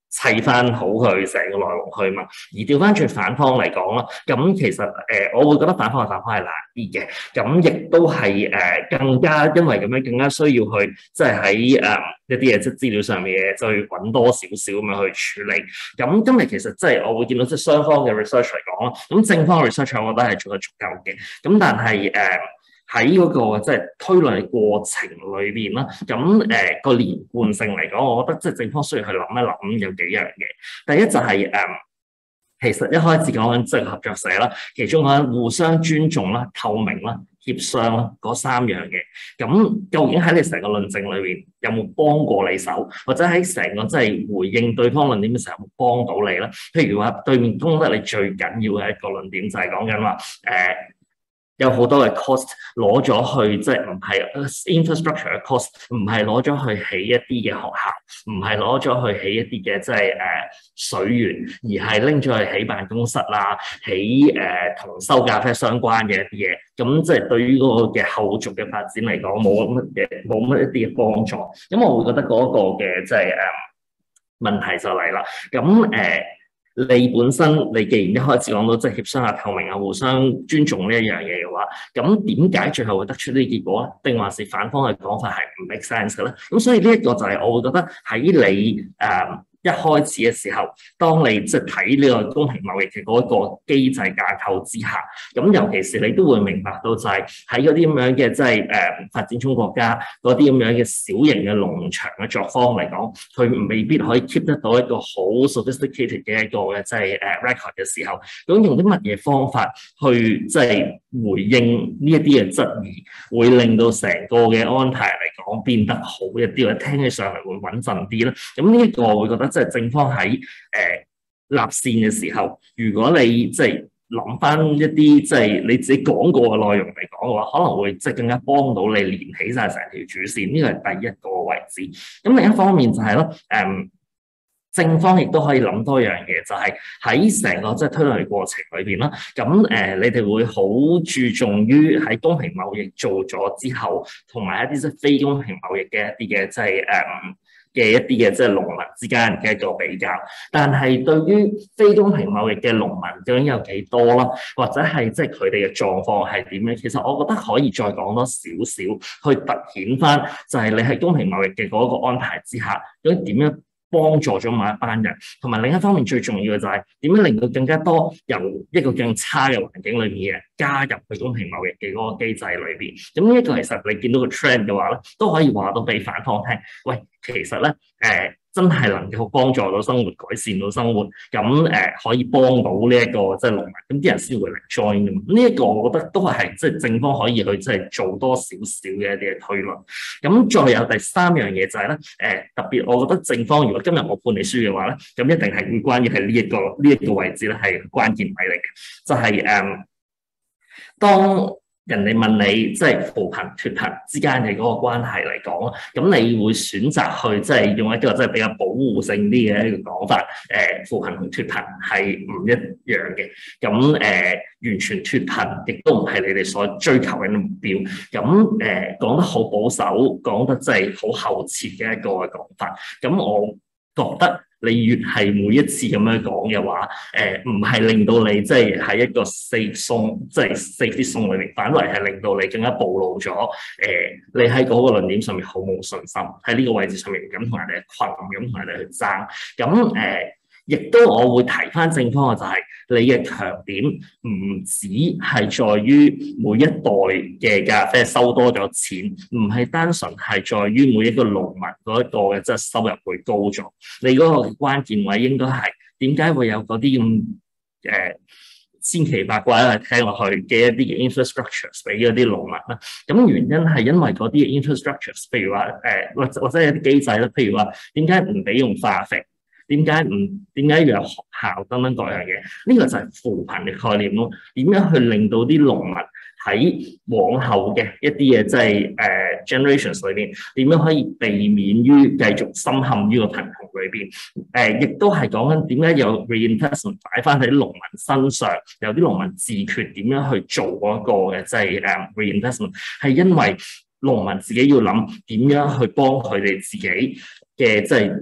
砌翻好佢成個內容去嘛。而調翻轉反方嚟講啦，咁其實我會覺得反方係難啲嘅，咁亦都係更加因為咁樣更加需要去即係喺一啲嘢即係資料上面嘅，就去揾多少少咁樣去處理。咁今日其實即係我會見到即係雙方嘅 research 嚟講啦，咁正方嘅 research 我覺得係做得足夠嘅，咁但係喺嗰個即係推論嘅過程裏邊啦，咁個連貫性嚟講，我覺得即係正方需要去諗一諗有幾樣嘢。第一就係其實一開始講緊即係合作社啦，其中講緊互相尊重啦、透明啦、協商啦嗰三樣嘢。咁究竟喺你成個論證裏邊有冇幫過你手，或者喺成個即係回應對方論點嘅時候有冇幫到你咧？譬如話對面攻得你最緊要嘅一個論點就係講緊話有好多嘅 cost 攞咗去，即係唔係 infrastructure 嘅 cost， 唔係攞咗去起一啲嘅學校，唔係攞咗去起一啲嘅即係水源，而係拎咗去起辦公室啦，起同收咖啡相關嘅一啲嘢。咁即係對於嗰個嘅後續嘅發展嚟講，冇乜一啲嘅幫助。咁我會覺得嗰個嘅即係問題就嚟啦。咁你本身你既然一開始講到即係協商啊、透明啊、互相尊重呢一樣嘢嘅話，咁點解最後會得出呢啲結果咧？定還是反方嘅講法係唔 make sense 嘅咧？咁所以呢一個就係我會覺得喺你一開始嘅時候，當你即係睇呢個公平貿易嘅嗰個機制架構之下，咁尤其是你都會明白到就係喺嗰啲咁樣嘅即係發展中國家嗰啲咁樣嘅小型嘅農場嘅作坊嚟講，佢未必可以 keep 得到一個好 sophisticated 嘅一個嘅即係record 嘅時候，咁用啲乜嘢方法去即係回應呢一啲嘅質疑，會令到成個嘅安排嚟講變得好一啲，或者聽起上嚟會穩陣啲咧？咁呢一個我會覺得即係正方喺立線嘅時候，如果你即係諗翻一啲即係你自己講過嘅內容嚟講嘅話，可能會即係更加幫到你連起晒成條主線。呢個係第一個位置。咁另一方面就係咯，正方亦都可以諗多樣嘢，就係喺成個即係推論嘅過程裏邊啦。咁你哋會好注重於喺公平貿易做咗之後，同埋一啲即係非公平貿易嘅一啲嘅即係嘅一啲嘅即係農民之間嘅一個比較，但係對於非公平貿易嘅農民究竟有幾多啦，或者係即係佢哋嘅狀況係點咧？其實我覺得可以再講多少少，去凸顯翻就係你喺公平貿易嘅嗰個安排之下，究竟點樣幫助咗某一班人，同埋另一方面最重要嘅就係點樣令到更加多由一個更差嘅環境裏面嘅人加入去公平貿易嘅嗰個機制裏邊。咁呢一個其實你見到個 trend 嘅話咧，都可以話到俾反方聽，喂，其實咧真係能夠幫助到生活、改善到生活，咁可以幫到呢一個即係農民，咁啲人先會嚟 join 嘅嘛。呢一個我覺得都係即係正方可以去即係做多少少嘅一啲嘅推論。咁再有第三樣嘢就係咧，特別我覺得正方如果今日我判你輸嘅話咧，咁一定係會關於係呢一個位置咧係關鍵位嚟嘅，就係當人哋問你即係扶貧脫貧之間嘅嗰個關係嚟講，咁你會選擇去即係用一個即係比較保護性啲嘅一個講法，扶貧同脫貧係唔一樣嘅。咁完全脫貧亦都唔係你哋所追求嘅目標。咁講得好保守，講得即係好後設嘅一個嘅講法。咁我覺得你越係每一次咁樣講嘅話，唔係令到你即係喺一個 safe zone，即係 safety zone 裏面，反為係令到你更加暴露咗，你喺嗰個論點上面好冇信心，喺呢個位置上面唔敢同人哋困，唔敢同人哋去爭。咁亦都我會提翻正方嘅就係你嘅強點唔止係在於每一袋嘅咖啡收多咗錢，唔係單純係在於每一個農民嗰一個嘅即係收入會高咗。你嗰個關鍵位應該係點解會有嗰啲咁千奇百怪咧聽落去嘅一啲嘅 infrastructures 俾嗰啲農民啦？咁原因係因為嗰啲 infrastructures， 譬如話或者有啲機制咧，譬如話點解唔俾用化肥？點解要有學校等等各樣嘢？呢個就係扶貧嘅概念咯。點樣去令到啲農民喺往後嘅一啲嘅即係generations 裏邊，點樣可以避免於繼續深陷於個貧窮裏邊？亦都係講緊點解有 reinvestment 擺翻喺啲農民身上，有啲農民自決點樣去做嗰個嘅即係reinvestment， 係因為農民自己要諗點樣去幫佢哋自己嘅即係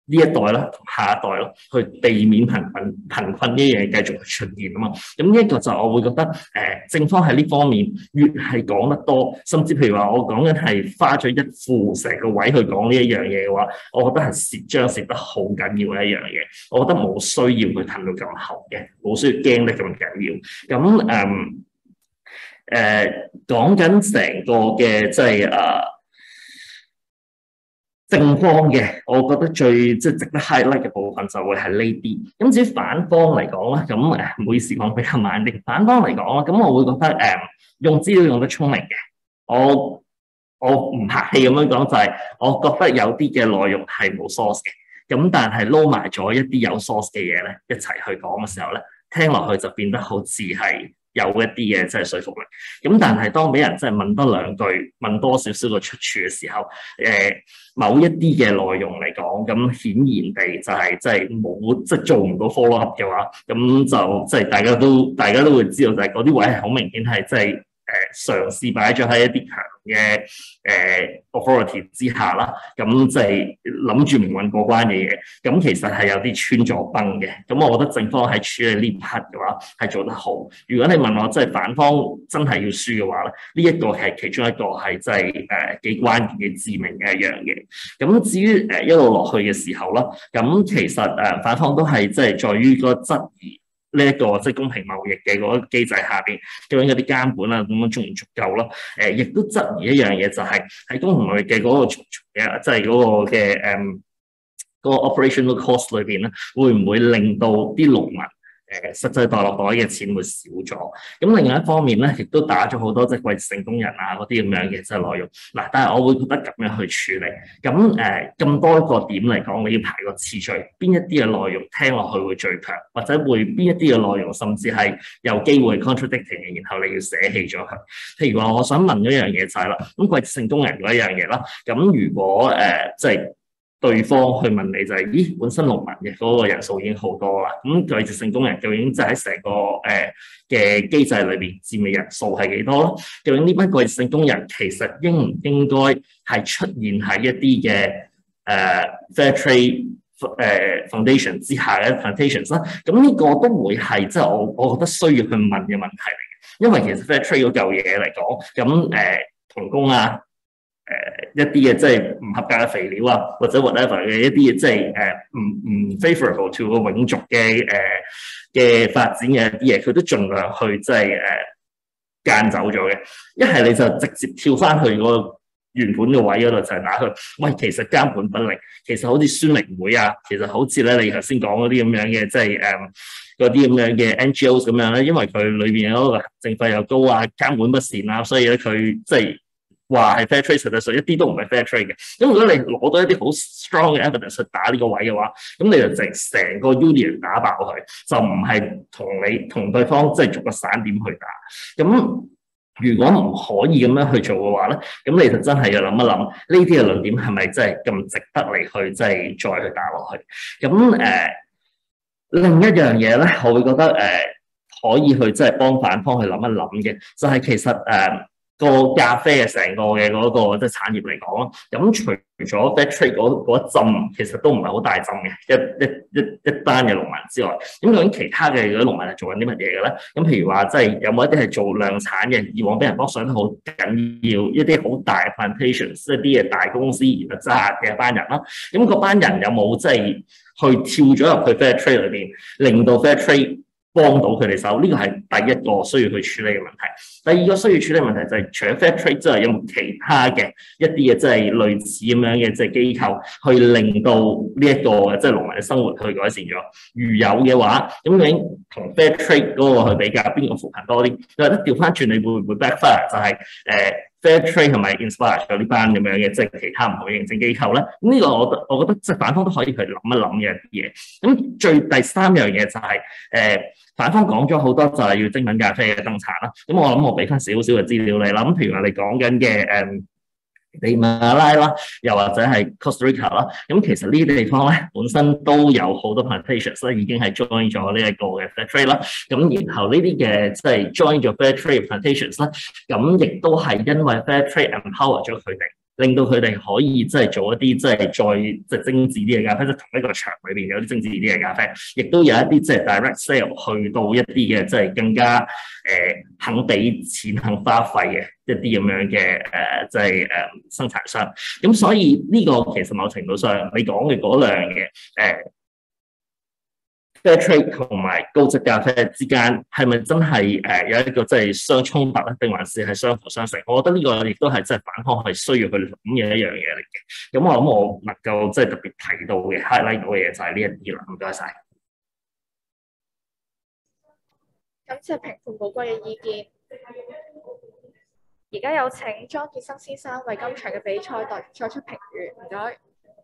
呢一代啦，同下一代咯，去避免貧困呢樣嘢繼續出現啊嘛。咁呢一個就我會覺得政方喺呢方面越係講得多，甚至譬如話我講緊係花咗一副成個位去講呢一樣嘢嘅話，我覺得係蝕得好緊要嘅一樣嘢。我覺得冇需要去褪到咁後嘅，冇需要驚得咁緊要。咁講緊成個嘅即係正方嘅，我覺得最即係值得 highlight 嘅部分就會係呢啲。咁至於反方嚟講咧，咁唔好意思講比較慢啲。反方嚟講啦，咁我會覺得用資料用得聰明嘅，我唔客氣咁樣講，就係我覺得有啲嘅內容係冇 source 嘅，咁但係撈埋咗一啲有 source 嘅嘢咧，一齊去講嘅時候咧，聽落去就變得好似係有一啲嘅即係說服力。咁但係當俾人即係問多兩句，問多少少個出處嘅時候，某一啲嘅內容嚟講，咁顯然地就係即係冇即係做唔到 follow up 嘅話，咁就即係大家都會知道，就係嗰啲位係好明顯係即係嘗試擺咗喺一啲強嘅authority 之下啦，咁即係諗住命運過關嘅嘢，咁其實係有啲穿咗崩嘅。咁我覺得正方喺處理呢 part 嘅話係做得好。如果你問我即係反方真係要輸嘅話咧，呢一個係其中一個係即係幾關鍵嘅致命嘅一樣嘢。咁至於一路落去嘅時候啦，咁其實反方都係即係在於個質疑呢一個即係公平貿易嘅嗰個機制下邊，究竟嗰啲監管啊咁樣足唔足夠咯？亦都質疑一樣嘢，就係喺公平貿易嘅嗰個即係嗰個嘅嗰個 operational cost 裏邊咧，會唔會令到啲農民實際袋落袋嘅錢會少咗？咁另外一方面咧，亦都打咗好多即係季節性工人啊嗰啲咁樣嘅即係內容。嗱，但係我會覺得咁樣去處理，咁咁多個點嚟講，你要排個次序，邊一啲嘅內容聽落去會最強，或者會邊一啲嘅內容甚至係有機會 contradicting 嘅，然後你要捨棄咗佢。譬如話，我想問一樣嘢就係啦，咁季節性工人嗰一樣嘢啦，咁如果即係對方去問你就係，咦，本身農民嘅嗰個人數已經好多啦，咁季節性工人究竟就喺成個嘅機制裏邊佔嘅人數係幾多咯？究竟呢班季節性工人其實應唔應該係出現喺一啲嘅fair trade foundation 之下嘅 plantations 啦？咁呢個都會係即係我覺得需要去問嘅問題嚟嘅，因為其實 fair trade 嗰嚿嘢嚟講，咁童工啊。一啲嘅即係唔合格嘅肥料啊，或者 whatever 嘅一啲即係唔 favorable to 個永續嘅發展嘅一啲嘢，佢都盡量去即係間走咗嘅。一係你就直接跳翻去個原本嘅位嗰度，就係打佢。喂，其實監管不力，其實好似宣明會啊，其實好似咧你頭先講嗰啲咁樣嘅，即係嗰啲咁樣嘅 NGOs 咁樣咧，因為佢裏邊嗰個行政費又高啊，監管不善啊，所以咧佢即係。話係 fair trade， 實際上一啲都唔係 fair trade 嘅。咁如果你攞到一啲好 strong 嘅 evidence 去打呢個位嘅話，咁你就成個 union 打爆佢，就唔係同對方即係逐個散點去打。咁如果唔可以咁樣去做嘅話咧，咁你就真係要諗一諗呢啲嘅論點係咪真係咁值得嚟去即係再去打落去。咁另一樣嘢咧，我會覺得可以去即係幫反方去諗一諗嘅，就係其實個咖啡嘅成個嘅嗰個即係產業嚟講，咁除咗 fair trade 嗰一陣，其實都唔係好大陣嘅一班嘅農民之外，咁究竟其他嘅嗰啲農民係做緊啲乜嘢嘅咧？咁譬如話，即係有冇一啲係做量產嘅？以往俾人剝削得好緊要，一啲好大嘅 plantations， 一啲嘅大公司而家揸嘅一班人啦。咁嗰班人有冇即係去跳咗入去 fair trade 裏邊，令到 fair trade幫到佢哋手？呢個係第一個需要去處理嘅問題。第二個需要處理嘅問題就係，除咗 fair trade 之外，有冇其他嘅一啲嘅即係類似咁樣嘅即係機構，去令到呢一個即係農民嘅生活去改善咗？如有嘅話，咁究竟同 fair trade 嗰個去比較，邊個扶貧多啲？或者調翻轉，你會唔會 backfire？就係fair trade 係咪 inspire 咗呢班咁樣嘅即係其他唔同嘅認證機構咧？咁呢個我覺得即係反方都可以去諗一諗嘅嘢。咁第三樣嘢就係反方講咗好多就係要精品咖啡嘅生產啦。咁我諗我俾翻少少嘅資料你啦。咁譬如話你講緊嘅地馬拉啦，又或者係 Costa Rica 啦，咁其實呢啲地方咧本身都有好多 plantations 咧，已經係 join 咗呢一個嘅 fair trade 啦。咁然後呢啲嘅即係 join 咗 fair trade plantations 啦，咁亦都係因為 fair trade empower 咗佢哋， 令到佢哋可以即係做一啲即係再即係精緻啲嘅咖啡，即係同一個場裏邊有啲精緻啲嘅咖啡，亦都有一啲即係 direct sale 去到一啲嘅即係更加肯俾錢肯花費嘅一啲咁樣嘅即係生產商。咁所以呢個其實某程度上你講嘅嗰兩嘅fair trade 同埋高質咖啡之間係咪真係有一個即係相衝突咧，定還是係相輔相成？我覺得呢個亦都係即係反方係需要去諗嘅一樣嘢嚟嘅。咁我諗我能夠即係特別提到嘅 highlight 到嘅嘢就係呢一啲啦。唔該晒。 感謝評判寶貴嘅意見。而家有請莊傑生先生為今場嘅比賽作出評語。唔該。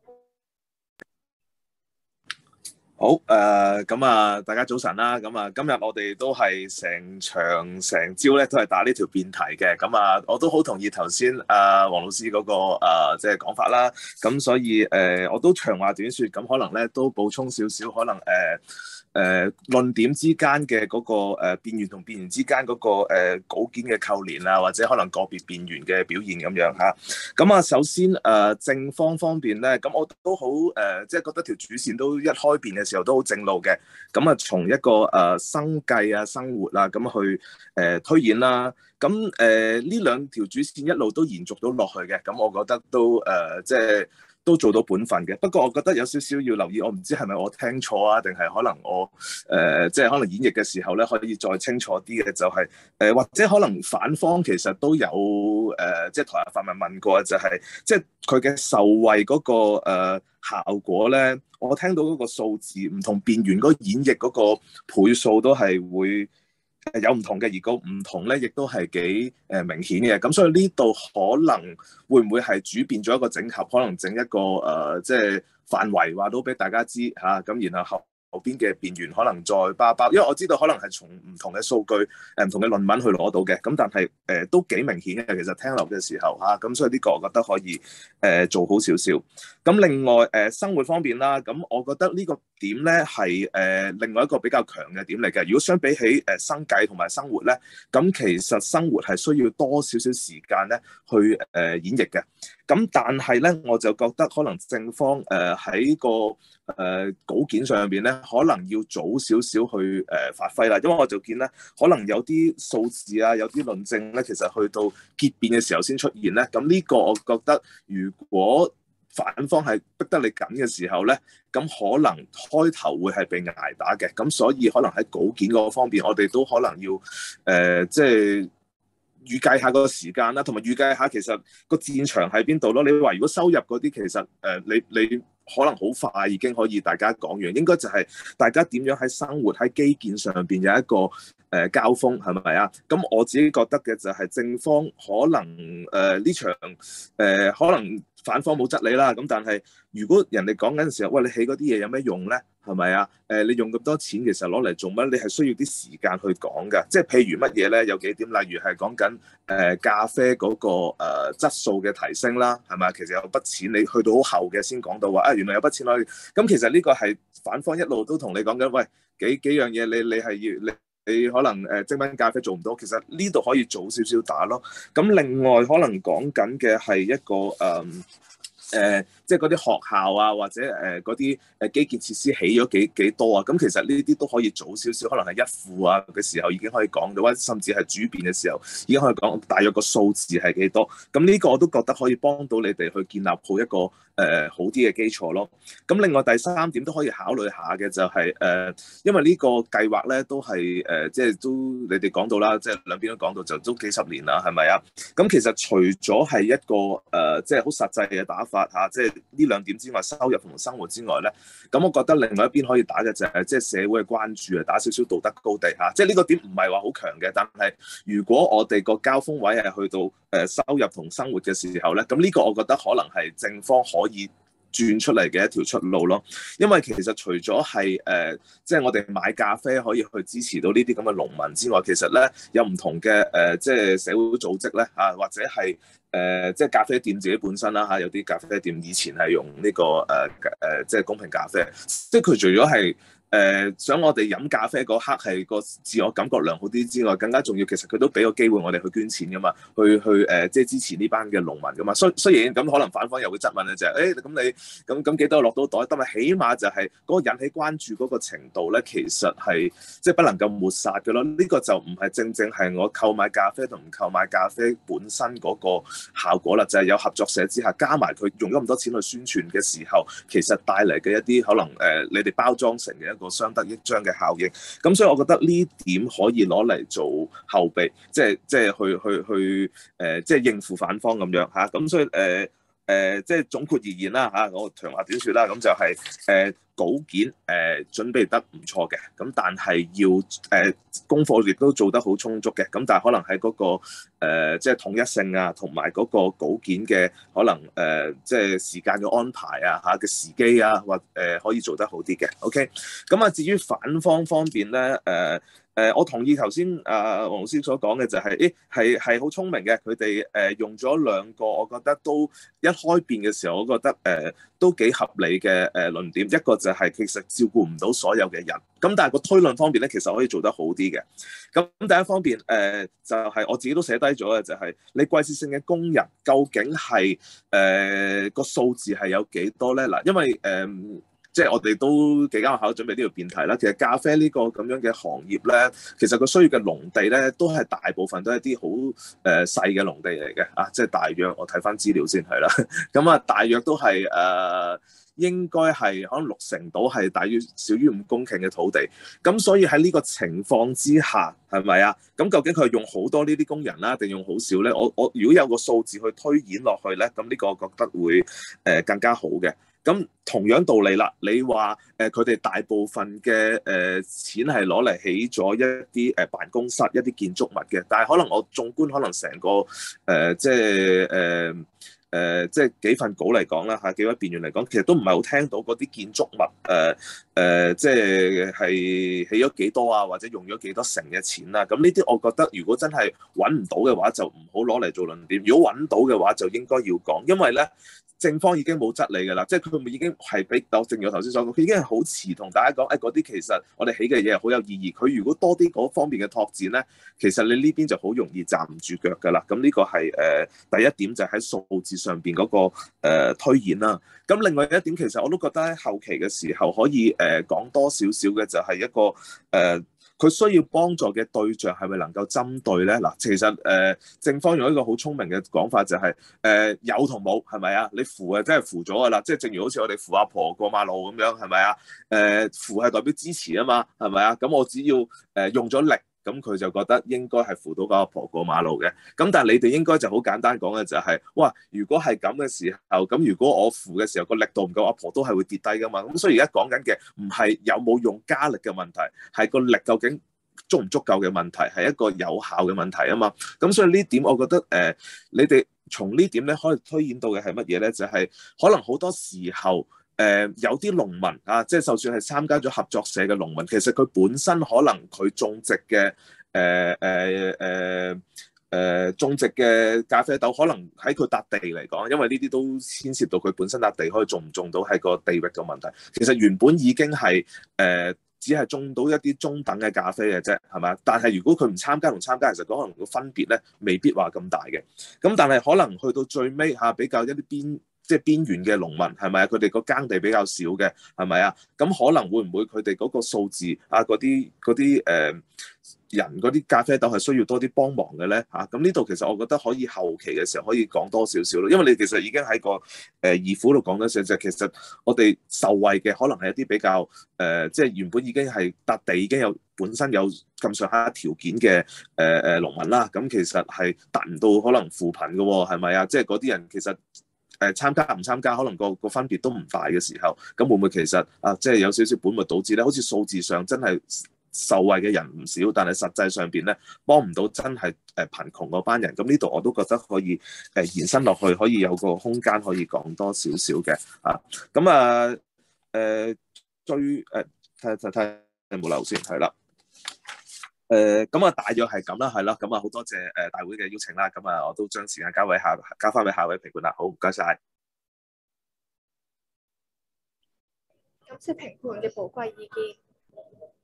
好咁大家早晨啦。咁今日我哋都係成朝咧都係打呢條辯題嘅。咁我都好同意頭先黃老師嗰個即係講法啦。咁所以我都長話短說，咁可能咧都補充少少，可能論點之間嘅嗰個辯員同辯員之間嗰個稿件嘅扣連啊，或者可能個別辯員嘅表現咁樣嚇。咁首先正方面咧，咁我都好即係覺得條主線都一開辯嘅時候都好正路嘅。咁從一個生計啊、生活啊咁去推演啦。咁呢兩條主線一路都延續到落去嘅。咁我覺得都即係都做到本分嘅。不過我覺得有少少要留意，我唔知係咪我聽錯啊，定係可能我即係可能演繹嘅時候咧，可以再清楚啲嘅，就係或者可能反方其實都有即係台下發問過，就係即係佢嘅受惠嗰個效果咧，我聽到嗰個數字唔同辯員嗰個演繹嗰個倍數都係會有唔同嘅，而個唔同咧亦都係幾明顯嘅。咁所以呢度可能會唔會係主辯咗一個整合，可能整一個即係範圍話到俾大家知嚇，咁然後後邊嘅辯員可能再包，因為我知道可能係從唔同嘅數據唔同嘅論文去攞到嘅，咁但係都幾明顯嘅。其實聽落嘅時候嚇，咁所以呢個我覺得可以做好少少。咁另外生活方面啦，咁我覺得呢個點咧係另外一個比較強嘅點嚟嘅。如果相比起生計同埋生活咧，咁其實生活係需要多少少時間咧去演繹嘅。咁但係咧，我就覺得可能正方喺個稿件上邊咧，可能要早少少去發揮啦。因為我就見咧，可能有啲數字啊，有啲論證咧，其實去到結辯嘅時候先出現咧。咁呢個我覺得，如果反方係逼得你緊嘅時候咧，咁可能開頭會係被捱打嘅。咁所以可能喺稿件嗰方面，我哋都可能要即係預計下個時間啦，同埋預計下其實個戰場喺邊度咯。你話如果收入嗰啲，其實你可能好快已經可以大家講完，應該就係大家點樣喺生活喺基建上邊有一個交鋒，係咪啊？咁我自己覺得嘅就係正方可能呢場可能反方冇質理啦。咁但係如果人哋講緊嘅時候，喂，你起嗰啲嘢有咩用咧？係咪啊？你用咁多錢，其實攞嚟做乜？你係需要啲時間去講㗎。即係譬如乜嘢咧？有幾點，例如係講緊咖啡嗰個質素嘅提升啦，係咪啊？其實有筆錢，你去到好後嘅先講到話原來有筆錢可以。咁其實呢個係反方一路都同你講緊，喂，幾樣嘢你係要你可能精品咖啡做唔到，其實呢度可以早少少打咯。咁另外可能講緊嘅係一個即係嗰啲學校啊，或者嗰啲基建設施起咗幾多啊？咁其實呢啲都可以早少少，可能係一副啊嘅時候已經可以講到，或者甚至係主辯嘅時候已經可以講大約個數字係幾多。咁呢個我都覺得可以幫到你哋去建立好一個好啲嘅基礎咯。咁另外第三點都可以考慮下嘅就係因為呢個計劃咧都係即係都你哋講到啦，即係兩邊都講到就都幾十年啦，係咪啊？咁其實除咗係一個即係好實際嘅打法嚇，即係呢兩點之外，收入同生活之外咧，咁我覺得另外一邊可以打嘅就係即係社會嘅關注啊，打少少道德高地嚇，即係呢個點唔係話好強嘅，但係如果我哋個交鋒位係去到收入同生活嘅時候咧，咁呢個我覺得可能係正方可以轉出嚟嘅一條出路咯。因為其實除咗係即係我哋買咖啡可以去支持到呢啲咁嘅農民之外，其實咧有唔同嘅即係社會組織咧啊，或者係即係咖啡店自己本身啦嚇，有啲咖啡店以前係用呢個即係公平咖啡，即係佢除咗係想我哋飲咖啡嗰刻係個自我感覺良好啲之外，更加重要其實佢都俾個機會我哋去捐錢噶嘛，去即係支持呢班嘅農民噶嘛。雖然咁可能反方又會質問咧，就係咁你咁幾多落到袋，但係起碼就係嗰個引起關注嗰個程度咧，其實係即係不能夠抹殺嘅咯。呢個就唔係正係我購買咖啡同唔購買咖啡本身嗰個效果啦，就係有合作社之下加埋佢用咗咁多錢去宣傳嘅時候，其實帶嚟嘅一啲可能你哋包裝成嘅一個相得益彰嘅效應。咁所以我覺得呢點可以攞嚟做後備，即係去即係應付反方咁樣嚇。咁所以即係總括而言啦嚇，我長話短説啦，咁就係稿件準備得唔錯嘅，咁但係要功課亦都做得好充足嘅，咁但係可能喺嗰個即係統一性啊，同埋嗰個稿件嘅可能即係時間嘅安排啊嚇嘅時機啊，或可以做得好啲嘅。OK， 咁啊至於反方方面咧我同意頭先黃老師所講嘅就係係好聰明嘅，佢哋用咗兩個，我覺得都一開辯嘅時候，我覺得都幾合理嘅論點。一個就係其實照顧唔到所有嘅人，咁但係個推論方面咧，其實可以做得好啲嘅。咁第一方面就係我自己都寫低咗嘅，就係你季節性嘅工人究竟係個數字係有幾多咧？嗱，因為即係我哋都幾間學校準備呢條辯題啦。其實咖啡呢個咁樣嘅行業咧，其實佢需要嘅農地咧，都係大部分都係一啲好細嘅農地嚟嘅啊。即係大約我睇翻資料先係啦。咁啊，大約都係應該係可能60%到係大約少於5公頃嘅土地。咁所以喺呢個情況之下，係咪啊？咁究竟佢係用好多呢啲工人啦，定用好少咧？我如果有個數字去推演落去咧，咁呢個我覺得會更加好嘅。咁同樣道理啦，你話佢哋大部分嘅錢係攞嚟起咗一啲辦公室、一啲建築物嘅，但係可能我縱觀可能成個即係幾份稿嚟講啦嚇，幾位辯員嚟講，其實都唔係好聽到嗰啲建築物即係起咗幾多啊，或者用咗幾多成嘅錢啦。咁呢啲我覺得如果真係揾唔到嘅話，就唔好攞嚟做論點；如果揾到嘅話，就應該要講，因為咧。正方已經冇質理㗎啦，即係佢已經係比較正如我頭先所講，佢已經係好遲同大家講，嗰啲其實我哋起嘅嘢係好有意義。佢如果多啲嗰方面嘅拓展咧，其實你呢邊就好容易站唔住腳㗎啦。咁呢個係第一點，就喺數字上邊嗰個推演啦。咁另外一點，其實我都覺得喺後期嘅時候可以講多少少嘅，就係一個佢需要幫助嘅對象係咪能夠針對咧？嗱，其實正方用一個好聰明嘅講法就係有同冇係咪啊？你扶真係扶咗㗎啦，即係正如好似我哋扶阿婆過馬路咁樣係咪啊？扶係代表支持啊嘛，係咪啊？咁我只要用咗力。咁佢就覺得應該係扶到個阿婆過馬路嘅，咁但係你哋應該就好簡單講嘅就係，哇！如果係咁嘅時候，咁如果我扶嘅時候個力度唔夠，阿婆都係會跌低噶嘛。咁所以而家講緊嘅唔係有冇用加力嘅問題，係個力究竟足唔足夠嘅問題，係一個有效嘅問題啊嘛。咁所以呢點我覺得你哋從呢點咧可以推演到嘅係乜嘢咧？就係可能好多時候。有啲農民啊，即係就算係參加咗合作社嘅農民，其實佢本身可能佢種植嘅種植嘅咖啡豆，可能喺佢笪地嚟講，因為呢啲都牽涉到佢本身笪地可以種唔種到係個地域嘅問題。其實原本已經係只係種到一啲中等嘅咖啡嘅啫，係咪？但係如果佢唔參加同參加，其實可能個分別咧未必話咁大嘅。咁但係可能去到最尾嚇比較一啲即係邊緣嘅農民係咪啊？佢哋個耕地比較少嘅係咪啊？咁可能會唔會佢哋嗰個數字啊嗰啲人嗰啲咖啡豆係需要多啲幫忙嘅咧嚇？咁呢度其實我覺得可以後期嘅時候可以講多少少咯，因為你其實已經喺個二府度講咗少少，其實我哋受惠嘅可能係一啲比較即係原本已經係笪地已經有本身有咁上下條件嘅農民啦，咁其實係達唔到可能扶貧嘅喎，係咪啊？即係嗰啲人其實。參加唔參加，可能個分別都唔大嘅時候，咁會唔會其實即係有少少本末倒置咧？好似數字上真係受惠嘅人唔少，但係實際上邊咧幫唔到真係貧窮嗰班人。咁呢度我都覺得可以延伸落去，可以有個空間可以講多少少嘅啊。咁最睇有冇留先係啦。咁大約係咁啦，係啦，咁好多謝大會嘅邀請啦，咁我都將時間交翻俾下位評判啦，好，唔該晒。 感謝評判嘅寶貴意見。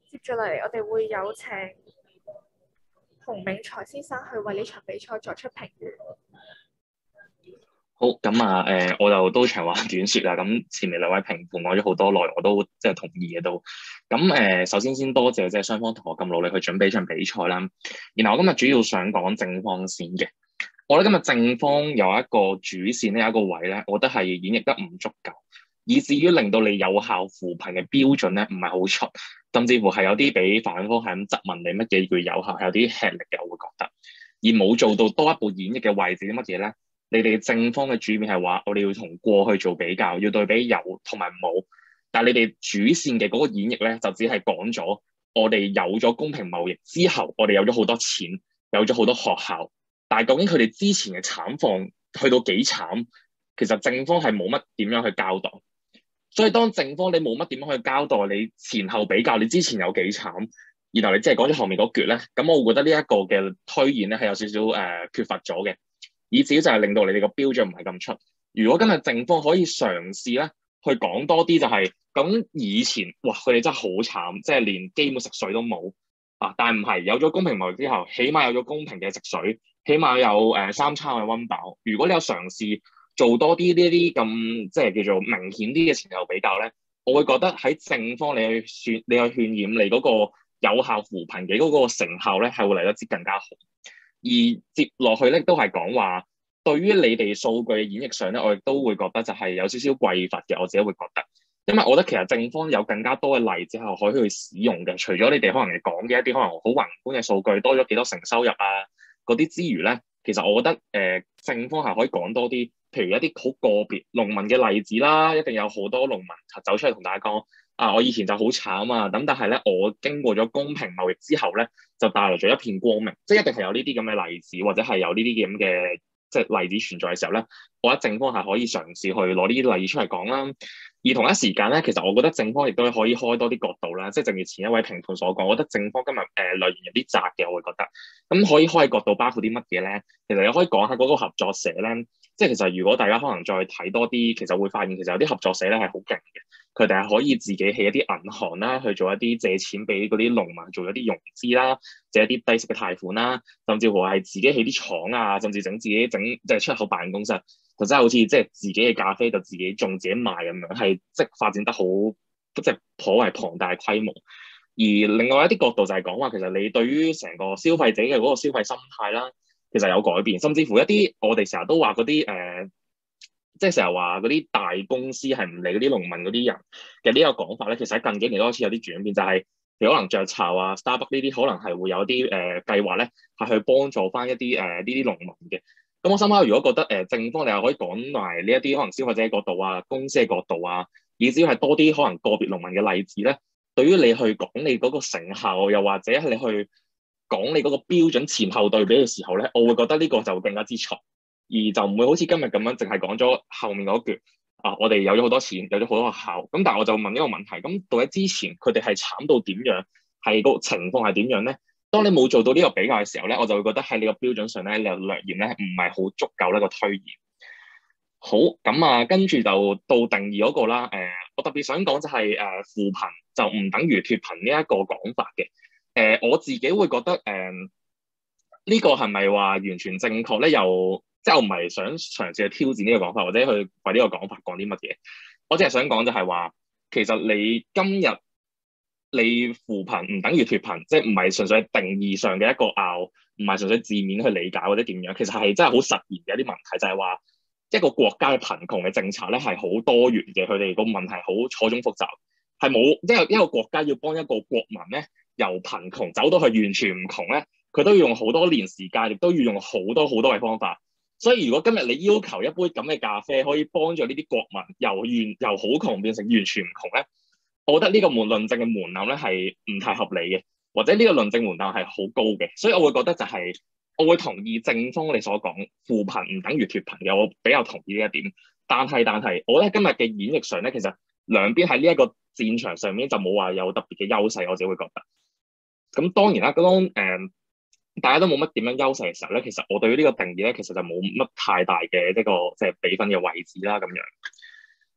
接住嚟，我哋會有請洪銘才先生去為呢場比賽作出評語。 好，咁啊，我就都長話短説啦。咁前面兩位評判講咗好多內容，我都即係同意嘅都。咁首先多謝即係雙方同學咁努力去準備場比賽啦。然後我今日主要想講正方先嘅。我覺得今日正方有一個主線咧，有一個位咧，我覺得係演繹得唔足夠，以至於令到你有效扶貧嘅標準咧唔係好出，甚至乎係有啲俾反方係咁質問你乜嘢叫有效，係有啲吃力嘅，我會覺得。而冇做到多一步演繹嘅位置啲乜嘢咧？你哋正方嘅主面係話，我哋要同過去做比較，要對比有同埋冇。但係你哋主線嘅嗰個演繹咧，就只係講咗我哋有咗公平貿易之後，我哋有咗好多錢，有咗好多學校。但係究竟佢哋之前嘅慘況去到幾慘，其實正方係冇乜點樣去交代。所以當正方你冇乜點樣去交代，你前後比較，你之前有幾慘，然後你即係講咗後面嗰橛咧，咁我會覺得呢一個嘅推演咧係有少少缺乏咗嘅。以至於就係令到你哋個標準唔係咁出。如果今日正方可以嘗試咧，去講多啲就係、咁以前，哇佢哋真係好慘，即係連基本食水都冇啊！但係唔係有咗公平貿易之後，起碼有咗公平嘅食水，起碼有三餐嘅溫飽。如果你有嘗試做多啲呢啲咁即係叫做明顯啲嘅前後比較咧，我會覺得喺正方你去渲染你嗰個有效扶貧嘅嗰個成效咧，係會嚟得之更加好。而接落去咧，都係講話對於你哋數據嘅演繹上咧，我亦都會覺得就係有少少匱乏嘅。我自己會覺得，因為我覺得其實正方有更加多嘅例子係可以去使用嘅。除咗你哋可能講嘅一啲可能好宏觀嘅數據，多咗幾多成收入啊嗰啲之餘咧，其實我覺得正方係可以講多啲，譬如一啲好個別農民嘅例子啦，一定有好多農民走出嚟同大家講。我以前就好慘啊，咁但係咧，我經過咗公平貿易之後咧，就帶來咗一片光明，即係一定係有呢啲咁嘅例子，或者係有呢啲咁嘅即係例子存在嘅時候咧，我覺得正方係可以嘗試去攞呢啲例子出嚟講啦。而同一時間咧，其實我覺得正方亦都可以開多啲角度啦，即係正如前一位評判所講，我覺得正方今日來源有啲窄嘅，我會覺得咁可以開嘅角度包括啲乜嘢咧？其實你可以講下嗰個合作社咧，即係其實如果大家可能再睇多啲，其實會發現其實有啲合作社咧係好勁嘅。佢哋係可以自己起一啲銀行啦，去做一啲借錢俾嗰啲農民做一啲融資啦，借一啲低息嘅貸款啦，甚至乎係自己起啲廠啊，甚至自己整即係出口辦公室，就真係好似即係自己嘅咖啡就自己種自己賣咁樣，係即係發展得好即係頗為龐大規模。而另外一啲角度就係講話，其實你對於成個消費者嘅嗰個消費心態啦，其實有改變，甚至乎一啲我哋成日都話嗰啲即係成日話嗰啲大公司係唔理嗰啲農民嗰啲人嘅呢個講法咧，其實喺近幾年都開始有啲轉變，就係譬如可能雀巢啊、Starbucks 呢啲可能係會有啲計劃咧，係去幫助翻一啲呢啲農民嘅。咁我心諗，如果覺得正方你又可以講埋呢一啲可能消費者嘅角度啊、公司嘅角度啊，以至於係多啲可能個別農民嘅例子咧，對於你去講你嗰個成效，又或者係你去講你嗰個標準前後對比嘅時候咧，我會覺得呢個就會更加之錯。而就唔會好似今日咁樣，淨係講咗後面嗰橛我哋有咗好多錢，有咗好多學校。咁但係我就問一個問題：咁到底之前佢哋係慘到點樣？係個情況係點樣咧？當你冇做到呢個比較嘅時候咧，我就會覺得喺你個標準上咧，你又略嫌咧唔係好足夠呢個推演。好，咁跟住就到定義嗰個啦。我特別想講就係扶貧就唔等於脫貧呢一個講法嘅。我自己會覺得呢個係咪話完全正確咧？又即係我唔係想嘗試去挑戰呢個講法，或者去為呢個講法講啲乜嘢。我只係想講就係話，其實你今日你扶貧唔等於脫貧，即係唔係純粹係定義上嘅一個拗，唔係純粹字面去理解或者點樣。其實係真係好實現嘅一啲問題，就係話一個國家嘅貧窮嘅政策咧係好多元嘅，佢哋個問題好錯綜複雜，係冇即係一個國家要幫一個國民咧由貧窮走到去完全唔窮咧，佢都要用好多年時間，亦都要用好多嘅方法。所以如果今日你要求一杯咁嘅咖啡可以幫助呢啲國民由好窮變成完全唔窮咧，我覺得呢個論證嘅門檻咧係唔太合理嘅，或者呢個論證門檻係好高嘅。所以我會覺得就係我會同意正方你所講扶貧唔等於脫貧嘅，我比較同意呢一點。但係我覺得今日嘅演繹上咧，其實兩邊喺呢一個戰場上面就冇話有特別嘅優勢，我自己會覺得。咁當然啦，大家都冇乜點樣優勢嘅時候咧，其實我對於呢個定義咧，其實就冇乜太大嘅一個即係比分嘅位置啦咁樣。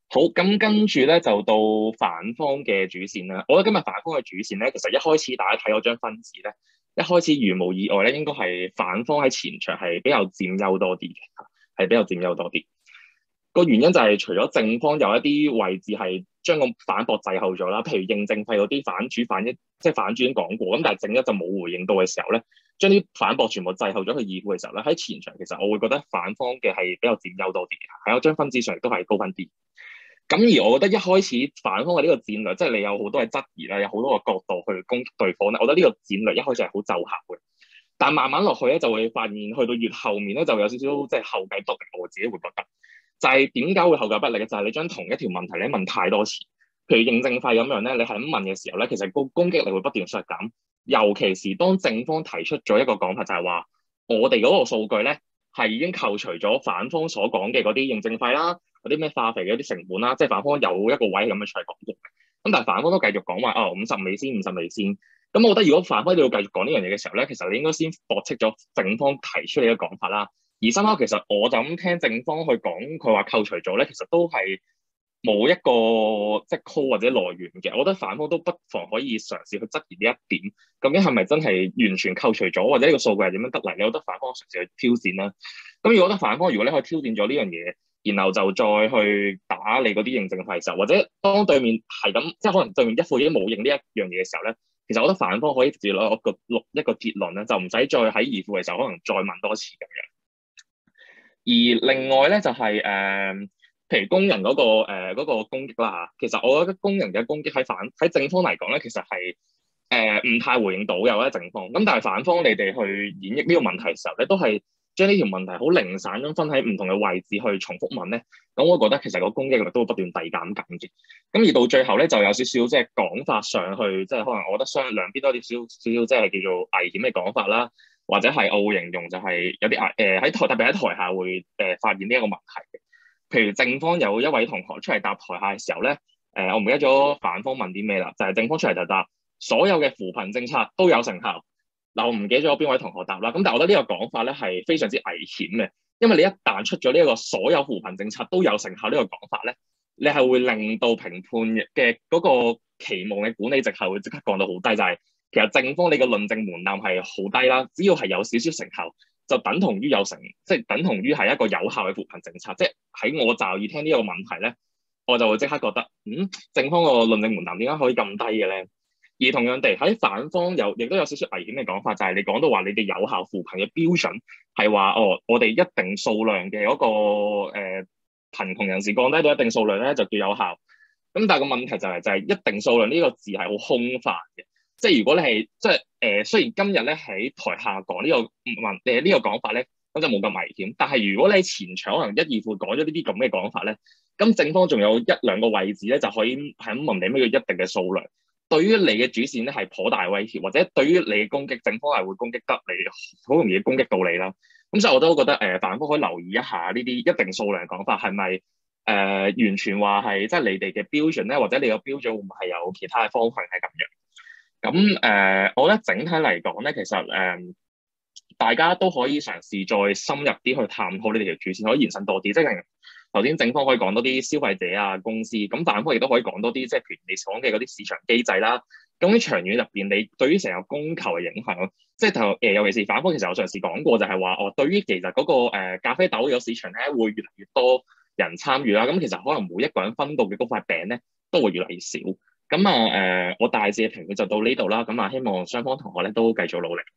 好，咁跟住咧就到反方嘅主線啦。我覺得今日反方嘅主線咧，其實一開始大家睇嗰張分子咧，一開始如無意外咧，應該係反方喺前場係比較佔優多啲嘅，係比較佔優多啲。個原因就係除咗正方有一啲位置係將個反駁滯後咗啦，譬如認證費嗰啲反主反一，即係反主已經講過，咁但係正一就冇回應到嘅時候咧，將啲反駁全部滯後咗去二副嘅時候咧，喺前場其實我會覺得反方嘅係比較佔優多啲嘅，喺嗰張分子上亦都係高分啲。咁而我覺得一開始反方嘅呢個戰略，即係你有好多嘅質疑啦，有好多個角度去攻擊對方咧，我覺得呢個戰略一開始係好奏效嘅。但慢慢落去咧，就會發現去到越後面咧，就有少少即係後繼不力。我自己會覺得，就係點解會後繼不力嘅？就係你將同一條問題咧問太多次，譬如認證費咁樣咧，你係咁問嘅時候咧，其實個攻擊力會不斷削減。尤其是當正方提出咗一個講法，就係話我哋嗰個數據咧係已經扣除咗反方所講嘅嗰啲認證費啦，嗰啲咩化肥嘅啲成本啦，即係反方有一個位咁樣出嚟講嘅。咁但係反方都繼續講話50美先，50美先。咁我覺得如果反方要繼續講呢樣嘢嘅時候咧，其實你應該先駁斥咗正方提出呢個講法啦。而深刻其實我就咁聽正方去講，佢話扣除咗咧，其實都係冇一個即係 call 或者來源嘅。我覺得反方都不妨可以嘗試去質疑呢一點，究竟係咪真係完全扣除咗，或者呢個數據係點樣得嚟？你覺得反方嘗試去挑戰啦。咁如果覺得反方如果你可以挑戰咗呢樣嘢，然後就再去打你嗰啲認證費時候，或者當對面係咁，即係可能對面一副已經冇認呢一樣嘢嘅時候咧，其實我覺得反方可以直接攞一個結論咧，就唔使再喺二副嘅時候可能再問多次咁樣。而另外咧就係譬如工人嗰個攻擊啦嚇，其實我覺得工人嘅攻擊喺正方嚟講咧，其實係唔太回應到嘅，或者正方。咁但係反方你哋去演繹呢個問題嘅時候咧，都係將呢條問題好零散咁分喺唔同嘅位置去重複問咧，咁我覺得其實個攻擊力都會不斷遞減緊嘅。咁而到最後咧，就有少少即係講法上去，即係可能我覺得兩邊都有少少即係叫做危險嘅講法啦，或者係我會形容就係有啲特別喺台下會發現呢一個問題嘅。譬如正方有一位同學出嚟答台下嘅時候咧，我唔記得咗反方問啲咩啦，就係正方出嚟就答所有嘅扶貧政策都有成效。嗱，我唔記得咗邊位同學答啦，咁但係我覺得呢個講法咧係非常之危險嘅，因為你一旦出咗呢一個所有扶貧政策都有成效呢個講法咧，你係會令到評判嘅嗰個期望嘅管理值係會即刻降到好低，就係其實正方你個論證門檻係好低啦，只要係有少少成效，就等同於即係等同於係一個有效嘅扶貧政策。即係喺我驟耳聽呢個問題咧，我就會即刻覺得，正方個論證門檻點解可以咁低嘅咧？而同樣地喺反方亦都有少少危險嘅講法，就係你講到話你哋有效扶貧嘅標準係話我哋一定數量嘅嗰個貧窮人士降低到一定數量咧就叫有效。咁但係個問題就係一定數量呢個字係好空泛嘅，即係如果你係即係雖然今日咧喺台下講呢個講法咧，咁就冇咁危險。但係如果你喺前場可能一二副講咗呢啲咁嘅講法咧，咁正方仲有一兩個位置咧就可以係咁問你咩叫一定嘅數量。對於你嘅主線咧係頗大威脅，或者對於你嘅攻擊，正方係會攻擊得你，好容易攻擊到你啦。咁所以我都覺得反方可以留意一下呢啲一定數量講法係咪完全話係即係你哋嘅標準咧，或者你個標準會唔會係有其他嘅方向係咁樣？咁我覺得整體嚟講咧，其實大家都可以嘗試再深入啲去探討你哋條主線，可以延伸多啲，即係頭先正方可以講多啲消費者啊、公司，咁反方亦都可以講多啲，即係譬如你講嘅嗰啲市場機制啦。咁喺長遠入邊，你對於成個供求嘅影響，即係尤其是反方，其實我上次講過就係話，對於其實嗰個咖啡豆嘅市場咧，會越嚟越多人參與啦。咁其實可能每一個人分到嘅嗰塊餅咧，都會越嚟越少。咁我大致嘅評論就到呢度啦。咁希望雙方同學咧都繼續努力。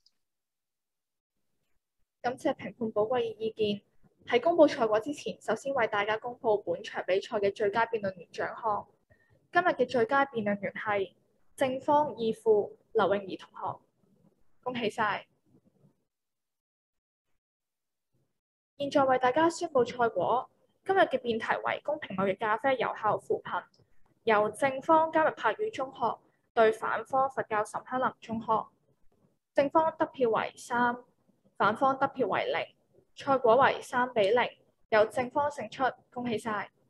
感謝評判寶貴嘅意見。喺公佈賽果之前，首先為大家公佈本場比賽嘅最佳辯論員獎項。今日嘅最佳辯論員係正方二副劉詠儀同學，恭喜晒！現在為大家宣佈賽果。今日嘅辯題為公平貿易咖啡有效扶貧，由正方加密柏語中學對反方佛教岑克林中學，正方得票為3，反方得票為0。賽果為3-0，由正方勝出，恭喜晒！